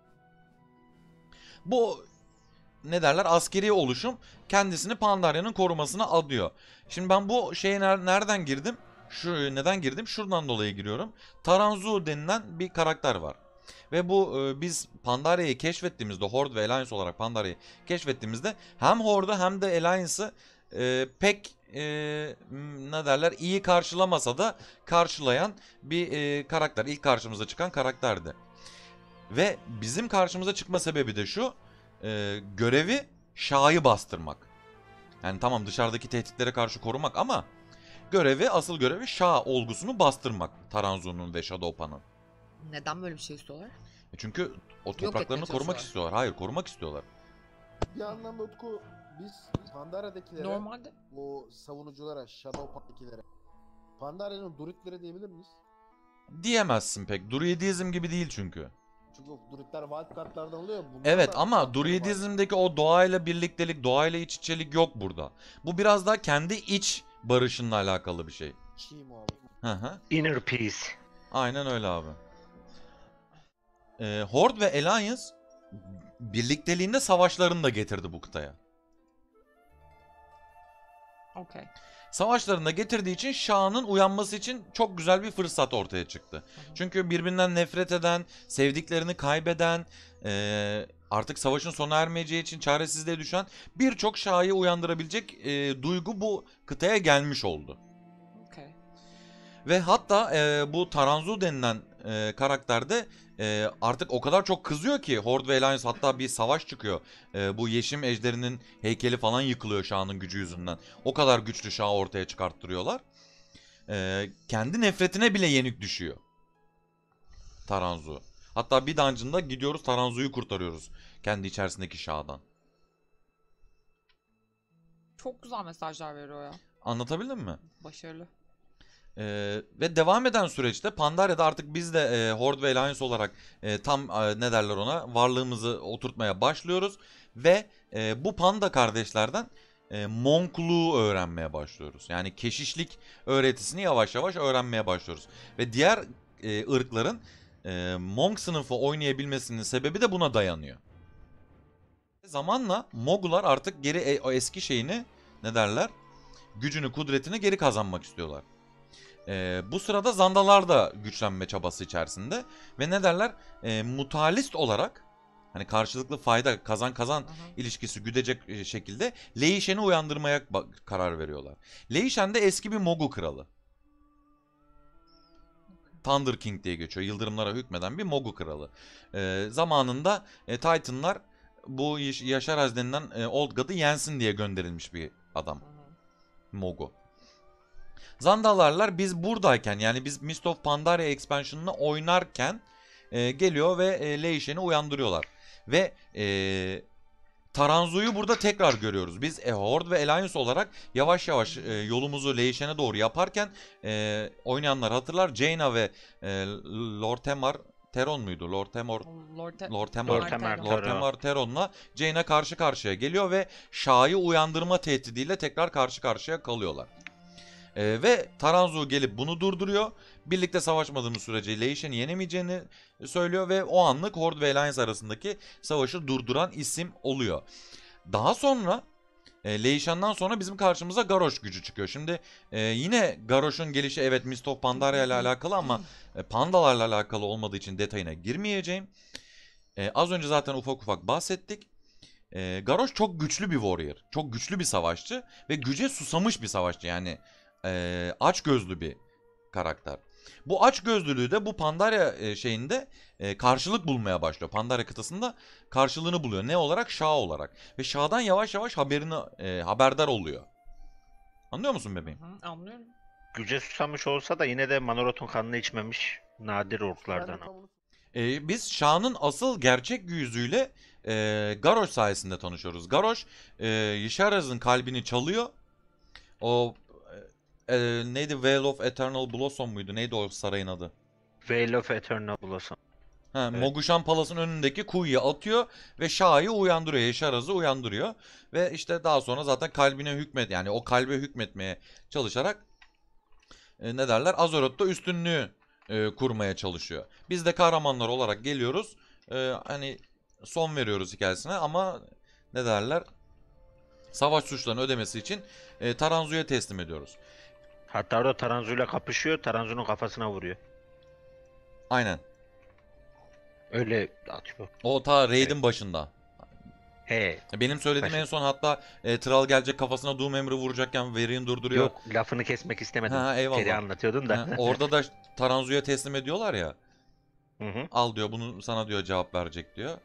Bu ne derler, askeri oluşum kendisini Pandaria'nın korumasına adıyor. Şimdi ben bu şeye nereden girdim? Şu neden girdim? Şuradan dolayı giriyorum. Taranzu denilen bir karakter var. Ve bu e, biz Pandaria'yı keşfettiğimizde, Horde ve Alliance olarak Pandaria'yı keşfettiğimizde hem Horde'u hem de Alliance'ı e, pek e, ne derler iyi karşılamasa da karşılayan bir e, karakter. İlk karşımıza çıkan karakterdi. Ve bizim karşımıza çıkma sebebi de şu, e, görevi Shah'ı bastırmak. Yani tamam dışarıdaki tehditlere karşı korumak ama görevi, asıl görevi Shah olgusunu bastırmak. Taranzu'nun ve Shadowpan'ın. Neden böyle bir şey istiyorlar? E çünkü o etmeye topraklarını korumak çalışıyorlar. istiyorlar. Hayır, korumak istiyorlar. Bir yandan da Utku biz Pandara'dakilere, Normalde o savunuculara, Shadowpank'takilere Pandara'nın Druidleri diyebilir miyiz? Diyemezsin pek. Druidizm gibi değil çünkü. Çünkü o Druidler wildcard'lardan oluyor. Bunlar Evet da ama farklı var. Druidizm'deki o doğayla birliktelik, doğayla iç içelik yok burada. Bu biraz daha kendi iç barışınla alakalı bir şey. Çiğ muhabbet. Hı hı. Inner peace. Aynen öyle abi. Ee, Horde ve Alliance birlikteliğinde savaşlarını da getirdi bu kıtaya. okey. Savaşlarını da getirdiği için Shah'ın uyanması için çok güzel bir fırsat ortaya çıktı. Çünkü birbirinden nefret eden, sevdiklerini kaybeden, e, artık savaşın sona ermeyeceği için çaresizliğe düşen birçok Shah'ı uyandırabilecek e, duygu bu kıtaya gelmiş oldu. Okey. Ve hatta e, bu Taranzu denilen e, karakterde e, artık o kadar çok kızıyor ki Horde ve Alliance, hatta bir savaş çıkıyor. E, bu Yeşim Ejderinin heykeli falan yıkılıyor Shah'ın gücü yüzünden. O kadar güçlü Shah'ı ortaya çıkarttırıyorlar. E, kendi nefretine bile yenik düşüyor Taranzu. Hatta bir dungeon'da gidiyoruz, Taranzu'yu kurtarıyoruz kendi içerisindeki Shah'dan. Çok güzel mesajlar veriyor ya. Anlatabildim mi? Başarılı. Ee, ve devam eden süreçte Pandaria'da artık biz de e, Horde ve Alliance olarak e, tam e, ne derler ona, varlığımızı oturtmaya başlıyoruz. Ve e, bu panda kardeşlerden e, monkluğu öğrenmeye başlıyoruz. Yani keşişlik öğretisini yavaş yavaş öğrenmeye başlıyoruz. Ve diğer e, ırkların e, monk sınıfı oynayabilmesinin sebebi de buna dayanıyor. Zamanla Mogular artık geri e, o eski şeyini, ne derler, gücünü, kudretini geri kazanmak istiyorlar. Ee, bu sırada Zandalar da güçlenme çabası içerisinde ve ne derler, e, mutualist olarak, hani karşılıklı fayda, kazan kazan Aha. ilişkisi güdecek e, şekilde Leishen'i uyandırmaya ba- karar veriyorlar. Leishen de eski bir Mogu kralı. Thunder King diye geçiyor. Yıldırımlara hükmeden bir Mogu kralı. Ee, zamanında e, Titanlar bu Yaş- Yaşaraz denilen e, Old God'ı yensin diye gönderilmiş bir adam. Hı hı. Mogu. Zandalarlar biz buradayken, yani biz Mist of Pandaria expansion'ını oynarken e, geliyor ve e, Leishen'i uyandırıyorlar. Ve e, Taranzu'yu burada tekrar görüyoruz. Biz e, Horde ve Alliance olarak yavaş yavaş e, yolumuzu Leishen'e doğru yaparken e, oynayanlar hatırlar. Jaina ve e, Lord Temar, Teron muydu? Lord Temor, Lord, Te- Lord Temar, Lord Temar, Lord Temar Teron'la Jaina karşı karşıya geliyor ve Shah'ı uyandırma tehdidiyle tekrar karşı karşıya kalıyorlar. Ee, ve Taranzu gelip bunu durduruyor. Birlikte savaşmadığımız sürece Leishen'i yenemeyeceğini söylüyor ve o anlık Horde ve Alliance arasındaki savaşı durduran isim oluyor. Daha sonra e, Leishen'dan sonra bizim karşımıza Garrosh gücü çıkıyor. Şimdi e, yine Garrosh'un gelişi evet Mist of Pandaria ile alakalı ama e, pandalarla alakalı olmadığı için detayına girmeyeceğim. E, az önce zaten ufak ufak bahsettik. E, Garrosh çok güçlü bir warrior. Çok güçlü bir savaşçı ve güce susamış bir savaşçı. Yani e, aç gözlü bir karakter. Bu aç gözlülüğü de bu Pandaria e, şeyinde e, karşılık bulmaya başlıyor. Pandaria kıtasında karşılığını buluyor. Ne olarak? Shah olarak. Ve Shah'dan yavaş yavaş haberini e, haberdar oluyor. Anlıyor musun bebeğim? Hı, anlıyorum. Güce susamış olsa da yine de Manorot'un kanını içmemiş nadir orklardan. Ben de tam onu- E, biz Shah'ın asıl gerçek yüzüyle e, Garrosh sayesinde tanışıyoruz. Garrosh e, Yisharaz'ın kalbini çalıyor. O e, e, neydi? Veil of Eternal Blossom muydu? Neydi o sarayın adı? Veil of Eternal Blossom. Ha, Evet. Mogushan Palas'ın önündeki kuyuya atıyor ve Shah'ı uyandırıyor, Yisharaz'ı uyandırıyor. Ve işte daha sonra zaten kalbine hükmet, yani o kalbe hükmetmeye çalışarak e, ne derler? Azeroth'ta üstünlüğü e, kurmaya çalışıyor. Biz de kahramanlar olarak geliyoruz. E, hani son veriyoruz hikayesine ama ne derler? Savaş suçlarını ödemesi için e, Taranzu'ya teslim ediyoruz. Hatta orada Taranzu'yla kapışıyor, Taranzu'nun kafasına vuruyor. Aynen. Öyle atıyor. O ta raid'in başında. He. Benim söylediğim Başı- en son hatta e, Thrall gelecek kafasına Doom Emri vuracakken Varian durduruyor. Yok, lafını kesmek istemedim. Ha, eyvallah. Seri anlatıyordun da. Ha, orada da Taranzu'ya teslim ediyorlar ya. Hı hı. Al diyor, bunu sana diyor cevap verecek diyor.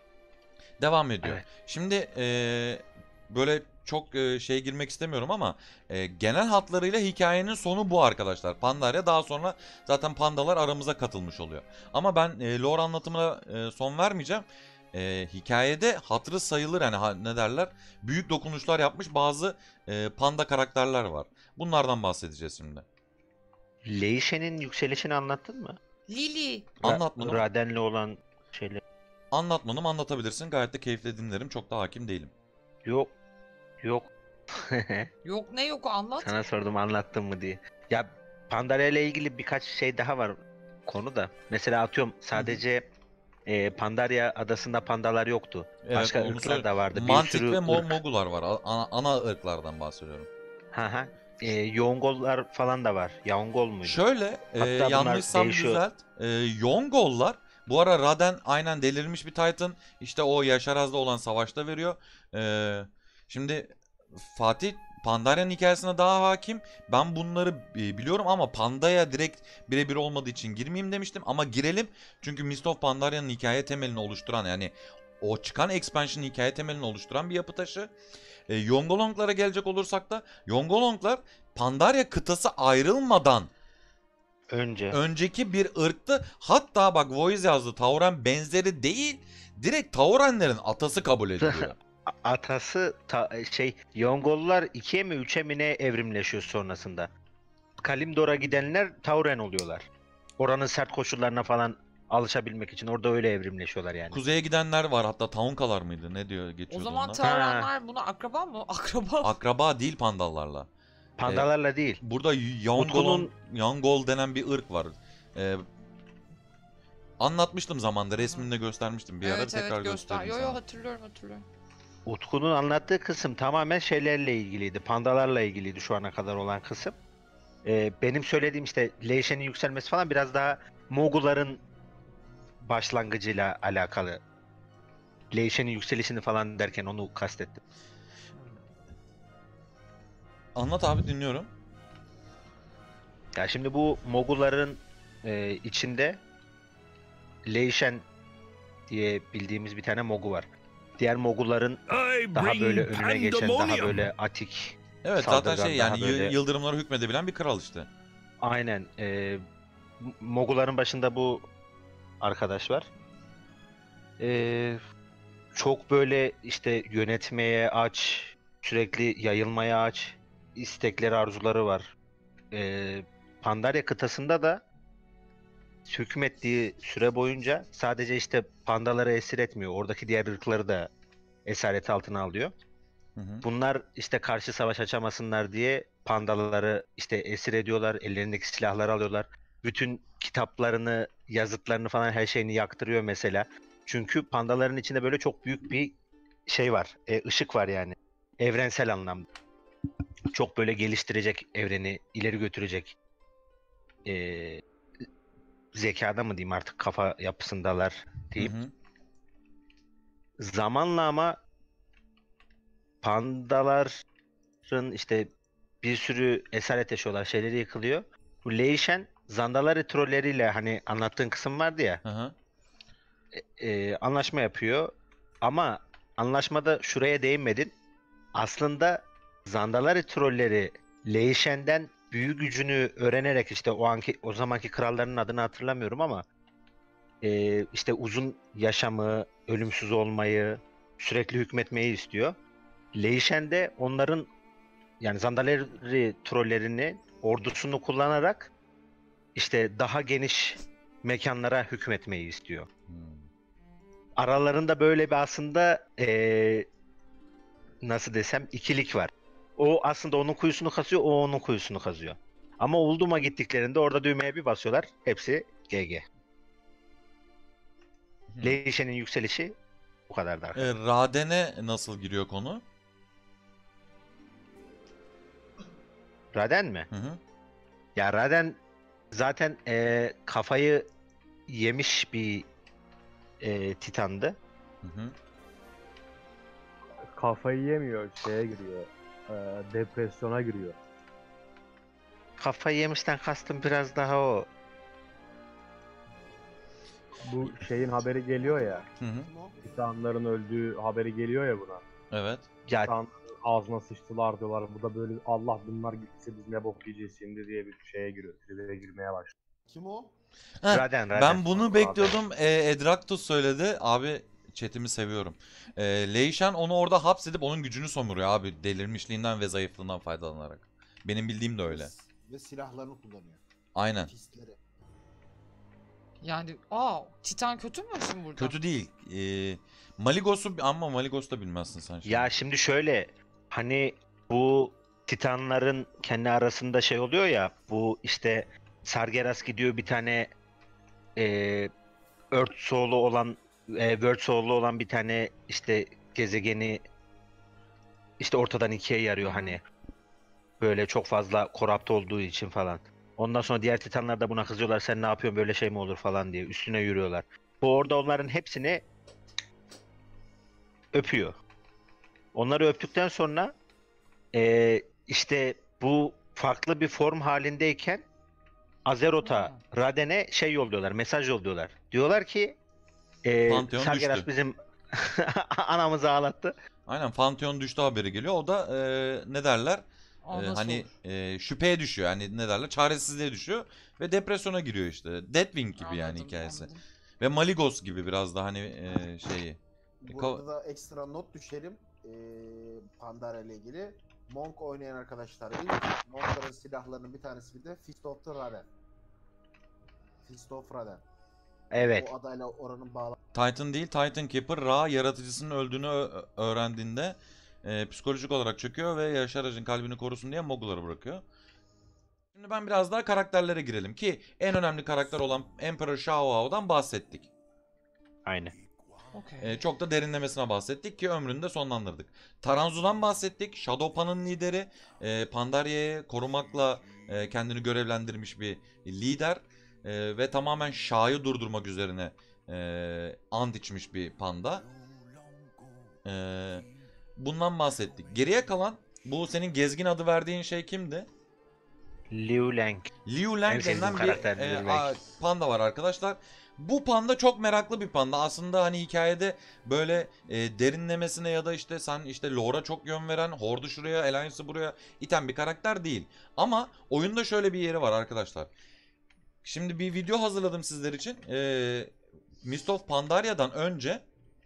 Devam ediyor. Evet. Şimdi e, böyle çok e, şey girmek istemiyorum ama e, genel hatlarıyla hikayenin sonu bu arkadaşlar. Pandaria daha sonra zaten pandalar aramıza katılmış oluyor. Ama ben e, lore anlatımına e, son vermeyeceğim. E, hikayede hatırı sayılır, yani ha, ne derler, büyük dokunuşlar yapmış bazı e, panda karakterler var. Bunlardan bahsedeceğiz şimdi. Leishen'in yükselişini anlattın mı? Lily. Ra- Anlatmadım. Raden'le olan şeyler. Anlatmadım, anlatabilirsin. Gayet de keyifle dinlerim. Çok da hakim değilim. Yok. Yok. Yok ne yok anlat. Sana sordum anlattın mı diye. Ya Pandaria ile ilgili birkaç şey daha var konu da. Mesela atıyorum sadece e, Pandaria adasında pandalar yoktu. Evet, Başka onu ırklar söyle- da vardı. Mantik bir sürü ve mo- ırk. mogular var. A- Ana, ana ırklardan bahsediyorum. Ha ha. E, Yongollar falan da var. Yongol muydu? Şöyle, e, Hatta bunlar yanlışsam değişiyor. düzelt. E, Yongollar, bu ara Raden aynen delirmiş bir Titan. İşte o Yaşaraz'da olan savaşta veriyor. E, şimdi Fatih Pandaria'nın hikayesine daha hakim. Ben bunları e, biliyorum ama Panda'ya direkt birebir olmadığı için girmeyeyim demiştim. Ama girelim. Çünkü Mist of Pandaria'nın hikaye temelini oluşturan, yani o çıkan expansion'ın hikaye temelini oluşturan bir yapı taşı. E, Yongolonglara gelecek olursak da Yongolonglar Pandaria kıtası ayrılmadan Önce. önceki bir ırktı. Hatta bak Voice yazdı, Tauren benzeri değil, direkt Taurenlerin atası kabul ediliyor. A- Atası ta- şey Yongollar ikiye mi üçe mi ne evrimleşiyor sonrasında. Kalimdor'a gidenler Tauren oluyorlar. Oranın sert koşullarına falan alışabilmek için orada öyle evrimleşiyorlar yani. Kuzeye gidenler var, hatta Taunkalar mıydı, ne diyor O geçiyordu zaman onlar. Taurenler buna akraba mı? Akraba. Akraba değil Pandallarla. Pandalarla değil. Burada Yongolon, Utku'nun- Yongol denen bir ırk var. Ee, anlatmıştım zamanda, resmini de göstermiştim bir ara, evet tekrar evet göster. göstereyim Yo sana. yo hatırlıyorum hatırlıyorum. Utku'nun anlattığı kısım tamamen şeylerle ilgiliydi. Pandalarla ilgiliydi şu ana kadar olan kısım. Ee, benim söylediğim işte Leishen'in yükselmesi falan biraz daha Moguların başlangıcıyla alakalı. Leishen'in yükselişini falan derken onu kastettim. Anlat abi, dinliyorum. Ya şimdi bu Moguların e, içinde Leishen diye bildiğimiz bir tane Mogu var. Diğer Moguların I daha böyle bring önüne geçen, daha pandemonium. böyle atik. Evet, zaten Saldırgan, şey, yani daha böyle- y- yıldırımlara hükmedebilen bir kral işte. Aynen. E, Moguların başında bu arkadaş var. E, çok böyle işte yönetmeye aç, sürekli yayılmaya aç, istekleri, arzuları var. E, Pandaria kıtasında da hükmettiği süre boyunca sadece işte pandaları esir etmiyor. Oradaki diğer ırkları da esaret altına alıyor. Hı hı. Bunlar işte karşı savaş açamasınlar diye pandaları işte esir ediyorlar. Ellerindeki silahları alıyorlar. Bütün kitaplarını, yazıtlarını falan her şeyini yaktırıyor mesela. Çünkü pandaların içinde böyle çok büyük bir şey var. E, ışık var yani. Evrensel anlamda. Çok böyle geliştirecek evreni, ileri götürecek. E, zekada mı diyeyim artık, kafa yapısındalar Hı deyip. hı. Zamanla ama pandaların işte bir sürü esaret yaşıyorlar, şeyleri yıkılıyor. Bu Leishen Zandalari trolleriyle hani anlattığın kısım vardı ya, Hı hı. e, anlaşma yapıyor. Ama anlaşmada şuraya değinmedin. Aslında Zandalari trolleri Leishen'den büyü gücünü öğrenerek işte o anki o zamanki kralların adını hatırlamıyorum ama e, işte uzun yaşamı, ölümsüz olmayı, sürekli hükmetmeyi istiyor. Leishen de onların yani Zandalari trollerini, ordusunu kullanarak işte daha geniş mekanlara hükmetmeyi istiyor. Hmm. Aralarında böyle bir aslında e, nasıl desem ikilik var. O aslında onun kuyusunu kazıyor, o onun kuyusunu kazıyor. Ama Uldum'a gittiklerinde orada düğmeye bir basıyorlar. Hepsi G G. Hı. Leishen'in yükselişi bu kadar da. E, Raden'e nasıl giriyor konu? Raden mi? Hı hı. Ya Raden zaten e, kafayı yemiş bir e, Titan'dı. Hı hı. Kafayı yemiyor, şeye giriyor. e, depresyona giriyor. Kafayı yemişten kastım biraz daha o. Bu şeyin haberi geliyor ya. Hı hı. Kim o? Titanların öldüğü haberi geliyor ya buna. Evet. Ya Titanların ağzına sıçtılar diyorlar. Bu da böyle Allah bunlar gitse biz ne bok yiyeceğiz şimdi diye bir şeye giriyor. Tribe girmeye başlıyor. Kim o? Heh, Raden, Raden. ben bunu Raden. bekliyordum. E, Edraktus söyledi. Abi chatimi seviyorum. E, Leishan onu orada hapsedip onun gücünü somuruyor abi. Delirmişliğinden ve zayıflığından faydalanarak. Benim bildiğim de öyle. Ve silahlarını kullanıyor. Aynen. Fistleri. Yani aa Titan kötü mü şimdi burada? Kötü değil. E, Maligos'u ama Maligos'u da bilmezsin sen şimdi. Ya şimdi şöyle, hani bu Titanların kendi arasında şey oluyor ya, bu işte Sargeras gidiyor bir tane e, Earth Soul'u olan e, World Soul'u olan bir tane işte gezegeni işte ortadan ikiye yarıyor hani. Böyle çok fazla korrupt olduğu için falan. Ondan sonra diğer Titanlar da buna kızıyorlar, sen ne yapıyorsun, böyle şey mi olur falan diye üstüne yürüyorlar. Bu orada onların hepsini öpüyor. Onları öptükten sonra e, işte bu farklı bir form halindeyken Azeroth'a, Hmm. Raden'e şey yolluyorlar, mesaj yolluyorlar. Diyorlar ki e, Pantheon Sargeras düştü. bizim anamızı ağlattı. Aynen Pantheon düştü haberi geliyor. O da e, ne derler? Aa, E, nasıl hani olur? e, şüpheye düşüyor. Yani ne derler? Çaresizliğe düşüyor ve depresyona giriyor işte. Deathwing gibi yani Anladım, hikayesi. anladım. Ve Maligos gibi biraz da hani e, şeyi. Burada da ekstra not düşelim. Ee, Pandara ile ilgili. Monk oynayan arkadaşlar bilir. Monk'ların silahlarının bir tanesi de Fist of the Raden. Fist of Raden. Evet. O adayla oranın bağlı. Titan değil, Titan Keeper Ra yaratıcısının öldüğünü ö- öğrendiğinde e, psikolojik olarak çöküyor ve Yaşar Ağacın kalbini korusun diye Mogu'ları bırakıyor. Şimdi ben biraz daha karakterlere girelim ki en önemli karakter olan Emperor Shao-Ao'dan bahsettik. Aynen. Okey. E, çok da derinlemesine bahsettik ki ömrünü de sonlandırdık. Taranzu'dan bahsettik. Shadowpan'ın lideri. E, Pandaria'yı korumakla e, kendini görevlendirmiş bir lider. E, ve tamamen Sha'yı durdurmak üzerine e, ant içmiş bir panda. E, bundan bahsettik. Geriye kalan bu senin gezgin adı verdiğin şey kimdi? Liu Lang. Liu En Lang sevdiğim denilen bir karakterdir e, belki. a- panda var arkadaşlar. Bu panda çok meraklı bir panda. Aslında hani hikayede böyle e, derinlemesine ya da işte sen işte lore'a çok yön veren, Horde'u şuraya, Alliance'ı buraya iten bir karakter değil. Ama oyunda şöyle bir yeri var arkadaşlar. Şimdi bir video hazırladım sizler için. E, Mist of Pandaria'dan önce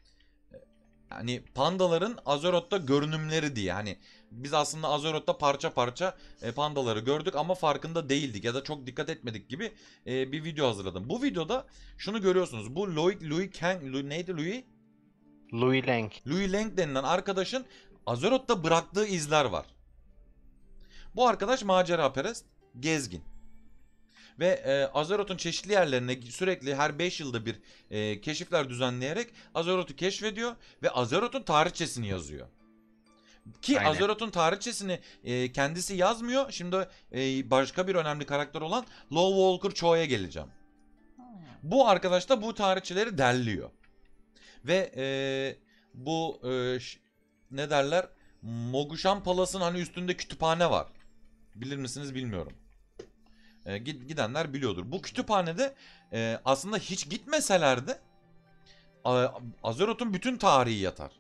hani pandaların Azeroth'ta görünümleri diye hani biz aslında Azeroth'ta parça parça e, pandaları gördük ama farkında değildik ya da çok dikkat etmedik gibi e, bir video hazırladım. Bu videoda şunu görüyorsunuz. Bu Louis Louis Kang Louis, neydi Louis? Louis Lang. Louis Lang denilen arkadaşın Azeroth'ta bıraktığı izler var. Bu arkadaş maceraperest, gezgin. Ve e, Azeroth'un çeşitli yerlerine sürekli her beş yılda bir e, keşifler düzenleyerek Azeroth'u keşfediyor ve Azeroth'un tarihçesini yazıyor. Ki Aynen. Azeroth'un tarihçesini e, kendisi yazmıyor. Şimdi e, başka bir önemli karakter olan Low Walker Cho'ya geleceğim. Hmm. Bu arkadaş da bu tarihçeleri derliyor. Ve e, bu e, ş- ne derler? Mogushan Palas'ın hani üstünde kütüphane var. Bilir misiniz bilmiyorum. E, gid- gidenler biliyordur. Bu kütüphanede e, aslında hiç gitmeselerdi A- Azeroth'un bütün tarihi yatar.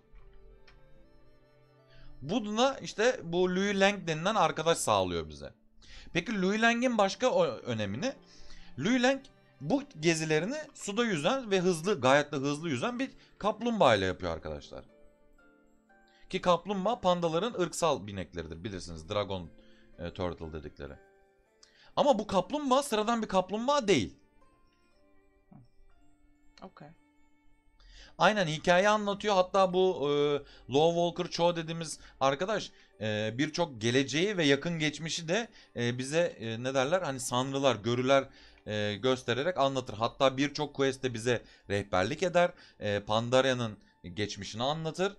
Buna işte bu Louis Lang denilen arkadaş sağlıyor bize. Peki Louis Lang'in başka o- önemi ne? Louis Lang bu gezilerini suda yüzen ve hızlı, gayet de hızlı yüzen bir kaplumbağa ile yapıyor arkadaşlar. Ki kaplumbağa pandaların ırksal binekleridir, bilirsiniz. Dragon e, Turtle dedikleri. Ama bu kaplumbağa sıradan bir kaplumbağa değil. Okey. Aynen hikaye anlatıyor. Hatta bu e, Low Walker Cho dediğimiz arkadaş e, birçok geleceği ve yakın geçmişi de e, bize e, ne derler hani sanrılar, görüler e, göstererek anlatır. Hatta birçok quest'te bize rehberlik eder. E, Pandaria'nın geçmişini anlatır.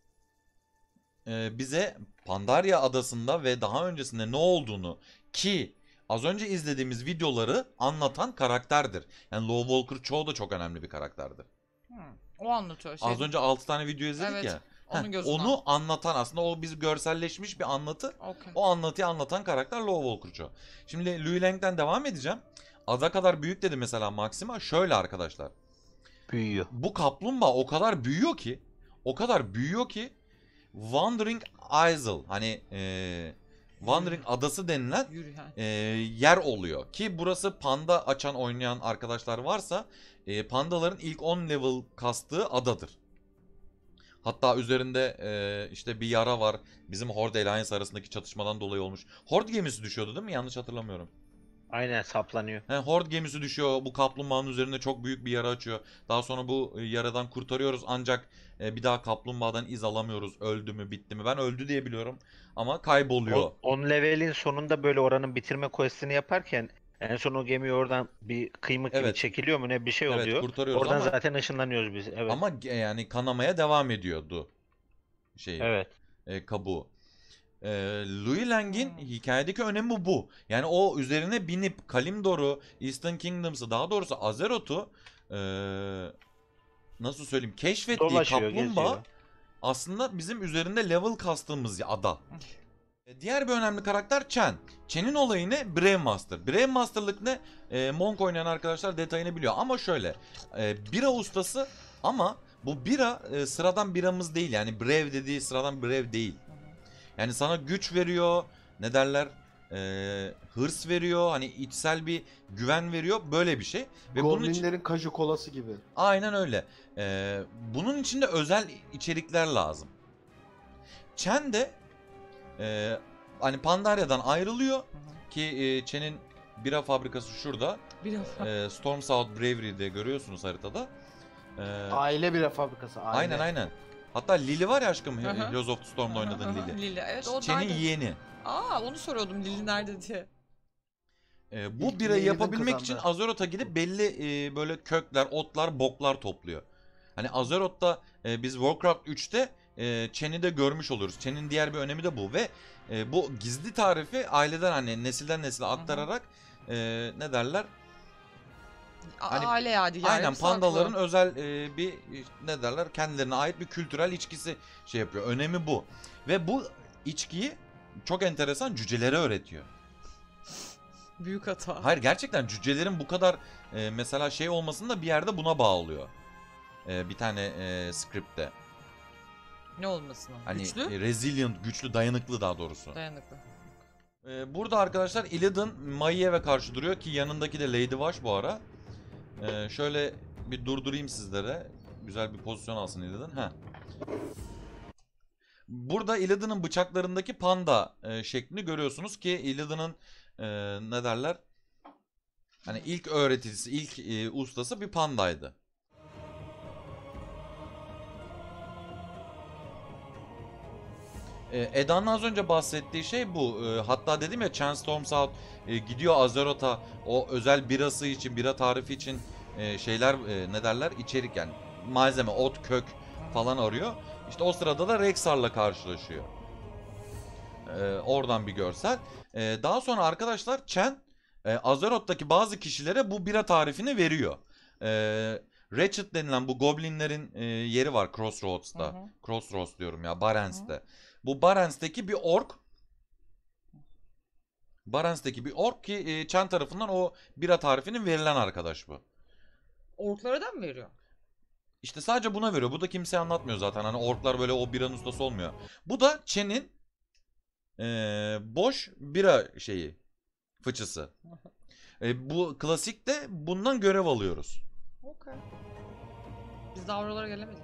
E, bize Pandaria adasında ve daha öncesinde ne olduğunu ki az önce izlediğimiz videoları anlatan karakterdir. Yani Low Walker Cho da çok önemli bir karakterdir. Hmm. O anlatıyor şey. Az önce altı tane video izledik Evet, ya. onun Heh, gözünden. onu anlatan aslında o biz görselleşmiş bir anlatı. Okay. O anlatıyı anlatan karakter Law Walker'cu. Şimdi Louis Lang'den devam edeceğim. Ada kadar büyük dedi mesela Maxima. Şöyle arkadaşlar. Büyüyor. Bu kaplumbağa o kadar büyüyor ki o kadar büyüyor ki Wandering Isle hani e, Wandering Adası denilen Yürüyen. e, yer oluyor. Ki burası panda açan oynayan arkadaşlar varsa e, pandaların ilk on level kastığı adadır. Hatta üzerinde e, işte bir yara var. Bizim Horde ile Alliance arasındaki çatışmadan dolayı olmuş. Horde gemisi düşüyordu değil mi? Yanlış hatırlamıyorum. Aynen saplanıyor. He, Horde gemisi düşüyor. Bu kaplumbağanın üzerinde çok büyük bir yara açıyor. Daha sonra bu e, yaradan kurtarıyoruz ancak e, bir daha kaplumbağadan iz alamıyoruz. Öldü mü, bitti mi? Ben öldü diye biliyorum ama kayboluyor. on level'in sonunda böyle oranın bitirme quest'ini yaparken en son o gemi oradan bir kıymık gibi Evet. çekiliyor mu ne bir şey Evet, oluyor. kurtarıyoruz Oradan ama zaten ışınlanıyoruz biz. Evet. ama e, yani kanamaya devam ediyordu. Şeyi, Evet. e, kabuğu. E, Louis Lang'in hikayedeki önemi bu. Yani o üzerine binip Kalimdor'u, Eastern Kingdoms'ı daha doğrusu Azeroth'u e, nasıl söyleyeyim keşfettiği Dolaşıyor, kaplumbağa geziyor. aslında bizim üzerinde level kastığımız ada. E, Diğer bir önemli karakter Chen. Chen'in olayı ne? Brave Master. Brave Master'lık ne? E, Monk oynayan arkadaşlar detayını biliyor. Ama şöyle. E, bira ustası ama bu bira e, sıradan biramız değil. Yani Brave dediği sıradan Brave değil. Yani sana güç veriyor. Ne derler? E, hırs veriyor. Hani içsel bir güven veriyor. Böyle bir şey. Ve bunun için... Goblinlerin kaju kolası gibi. Aynen öyle. E, bunun için de özel içerikler lazım. Chen de e, hani Pandaria'dan ayrılıyor. Ki e, Chen'in bira fabrikası şurada. Bir defa. E, Storm South Brewery'de görüyorsunuz haritada. E, Aile bira fabrikası. Aile. aynen aynen. Hatta Lily var ya aşkım. Hı hı. Heroes of the Storm'da oynadığın Lily. Lili. Evet o Chen'in nerede? yeğeni. Aa onu soruyordum Lili nerede diye. E, bu İlk birayı Lady'nin yapabilmek kazandı. için Azeroth'a gidip belli e, böyle kökler, otlar, boklar topluyor. Hani Azeroth'ta e, biz Warcraft üçte e, Chen'i de görmüş oluruz. Chen'in diğer bir önemi de bu ve e, bu gizli tarifi aileden hani nesilden nesile aktararak e, ne derler? A- Hani- Aile yadigarı. Aynen saklı. pandaların özel e, bir ne derler kendilerine ait bir kültürel içkisi şey yapıyor. Önemi bu. Ve bu içkiyi çok enteresan cücelere öğretiyor. Büyük hata. Hayır gerçekten cücelerin bu kadar e, mesela şey olmasını da bir yerde buna bağlıyor. E, bir tane e, scriptte. Ne olmasın? Hani Güçlü. e, resilient, güçlü, dayanıklı daha doğrusu. Dayanıklı. E, burada arkadaşlar Illidan Maie've karşı duruyor ki yanındaki de Lady Vash bu ara. E, şöyle bir durdurayım sizlere. Güzel bir pozisyon alsın Illidan. Heh. Burada Illidan'ın bıçaklarındaki panda e, şeklini görüyorsunuz ki Illidan'ın e, ne derler? Hani ilk öğreticisi, ilk e, ustası bir pandaydı. E, Eda'nın az önce bahsettiği şey bu. E, hatta dedim ya Chen Storm South e, gidiyor Azeroth'a o özel birası için, bira tarifi için e, şeyler e, ne derler? İçerik yani malzeme, ot, kök falan arıyor. İşte o sırada da Rexar'la karşılaşıyor. E, oradan bir görsel. E, daha sonra arkadaşlar Chen e, Azeroth'taki bazı kişilere bu bira tarifini veriyor. E, Ratchet denilen bu goblinlerin e, yeri var Crossroads'ta. Hı hı. Crossroads diyorum ya, Barens'te. Bu Barens'teki bir ork. Barens'teki bir ork ki e, Chen tarafından o bira tarifinin verilen arkadaş bu. Orklara da mı veriyor? İşte sadece buna veriyor. Bu da kimseye anlatmıyor zaten. Hani orklar böyle o biranın ustası olmuyor. Bu da Chen'in e, boş bira şeyi. Fıçısı. E, bu klasikte bundan görev alıyoruz. Okey. Biz daha oralara gelemedik.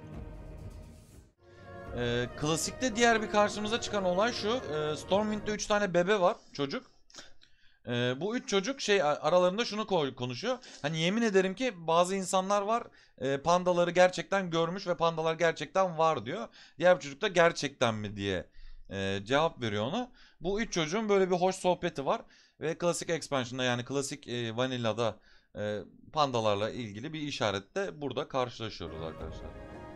E, klasikte diğer bir karşımıza çıkan olay şu. E, Stormwind'de üç tane bebe var. Çocuk. E, bu üç çocuk şey aralarında şunu konuşuyor. Hani yemin ederim ki bazı insanlar var. E, pandaları gerçekten görmüş ve pandalar gerçekten var diyor. Diğer bir çocuk da gerçekten mi diye e, cevap veriyor ona. Bu üç çocuğun böyle bir hoş sohbeti var. Ve klasik expansion'da yani klasik e, vanilla'da e, pandalarla ilgili bir işarette burada karşılaşıyoruz arkadaşlar.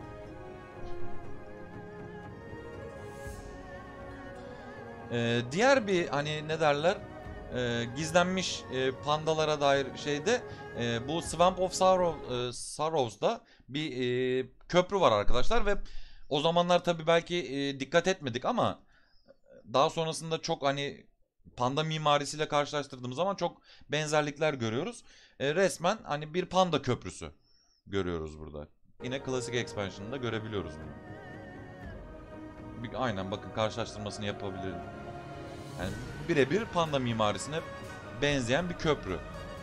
E, diğer bir hani ne derler e, gizlenmiş e, pandalara dair şeyde e, bu Swamp of Sorrow, e, Sorrows'da bir e, köprü var arkadaşlar ve o zamanlar tabii belki e, dikkat etmedik ama daha sonrasında çok hani panda mimarisiyle karşılaştırdığımız zaman çok benzerlikler görüyoruz. E, resmen hani bir panda köprüsü görüyoruz burada. Yine klasik expansion'da görebiliyoruz bunu. Bir, aynen bakın karşılaştırmasını yapabilirim. Yani birebir panda mimarisine benzeyen bir köprü.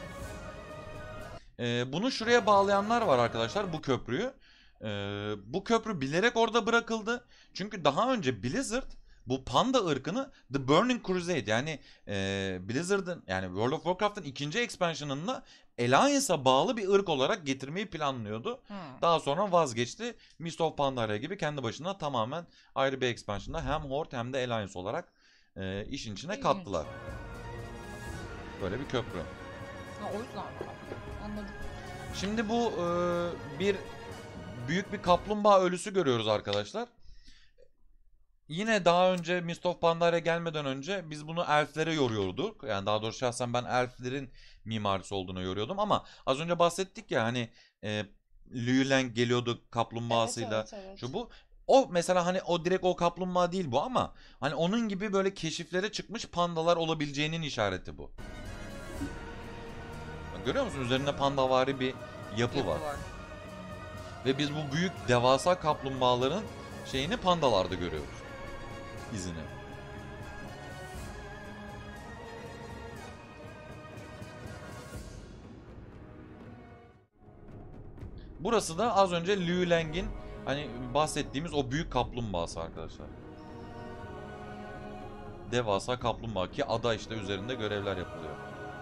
Ee, bunu şuraya bağlayanlar var arkadaşlar, bu köprüyü. Ee, bu köprü bilerek orada bırakıldı. Çünkü daha önce Blizzard bu panda ırkını The Burning Crusade yani e, Blizzard'ın yani World of Warcraft'ın ikinci expansion'ında Alliance'a bağlı bir ırk olarak getirmeyi planlıyordu. Hmm. Daha sonra vazgeçti. Mist of Pandaria gibi kendi başına tamamen ayrı bir expansion'da hem Horde hem de Alliance olarak e, işin içine İlginç. kattılar. Böyle bir köprü. Ha, o yüzden anladım. Şimdi bu e, bir büyük bir kaplumbağa ölüsü görüyoruz arkadaşlar. Yine daha önce Mist of Pandaria gelmeden önce biz bunu elflere yoruyorduk. Yani daha doğrusu şahsen ben elflerin mimarisi olduğunu yoruyordum ama az önce bahsettik ya hani e, Liu Lang geliyordu kaplumbağasıyla. Evet, evet, evet. Şu bu. O mesela hani o direkt o kaplumbağa değil bu ama hani onun gibi böyle keşiflere çıkmış pandalar olabileceğinin işareti bu. Görüyor musun? Üzerinde pandavari bir yapı, Yapı var. var. Ve biz bu büyük devasa kaplumbağaların şeyini pandalarda görüyoruz. İzini. Burası da az önce Liu Lang'in hani bahsettiğimiz o büyük kaplumbağası arkadaşlar. Devasa kaplumbağa ki ada işte üzerinde görevler yapılıyor.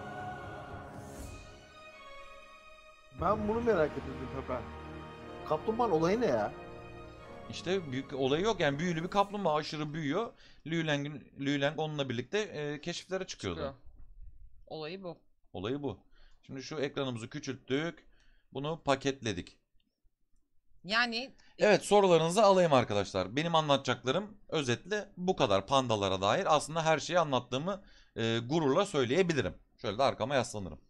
Ben bunu merak ettim Köpen. Kaplumbağanın olayı ne ya? İşte büyük olayı yok yani büyülü bir kaplumbağa aşırı büyüyor. Liu Lang'in Liu Lang onunla birlikte e, keşiflere çıkıyordu. Çıkıyor. Olayı bu. Olayı bu. Şimdi şu ekranımızı küçülttük. Bunu paketledik. Yani Evet, sorularınızı alayım arkadaşlar. Benim anlatacaklarım özetle bu kadar pandalara dair. Aslında her şeyi anlattığımı e, gururla söyleyebilirim. Şöyle de arkama yaslanırım.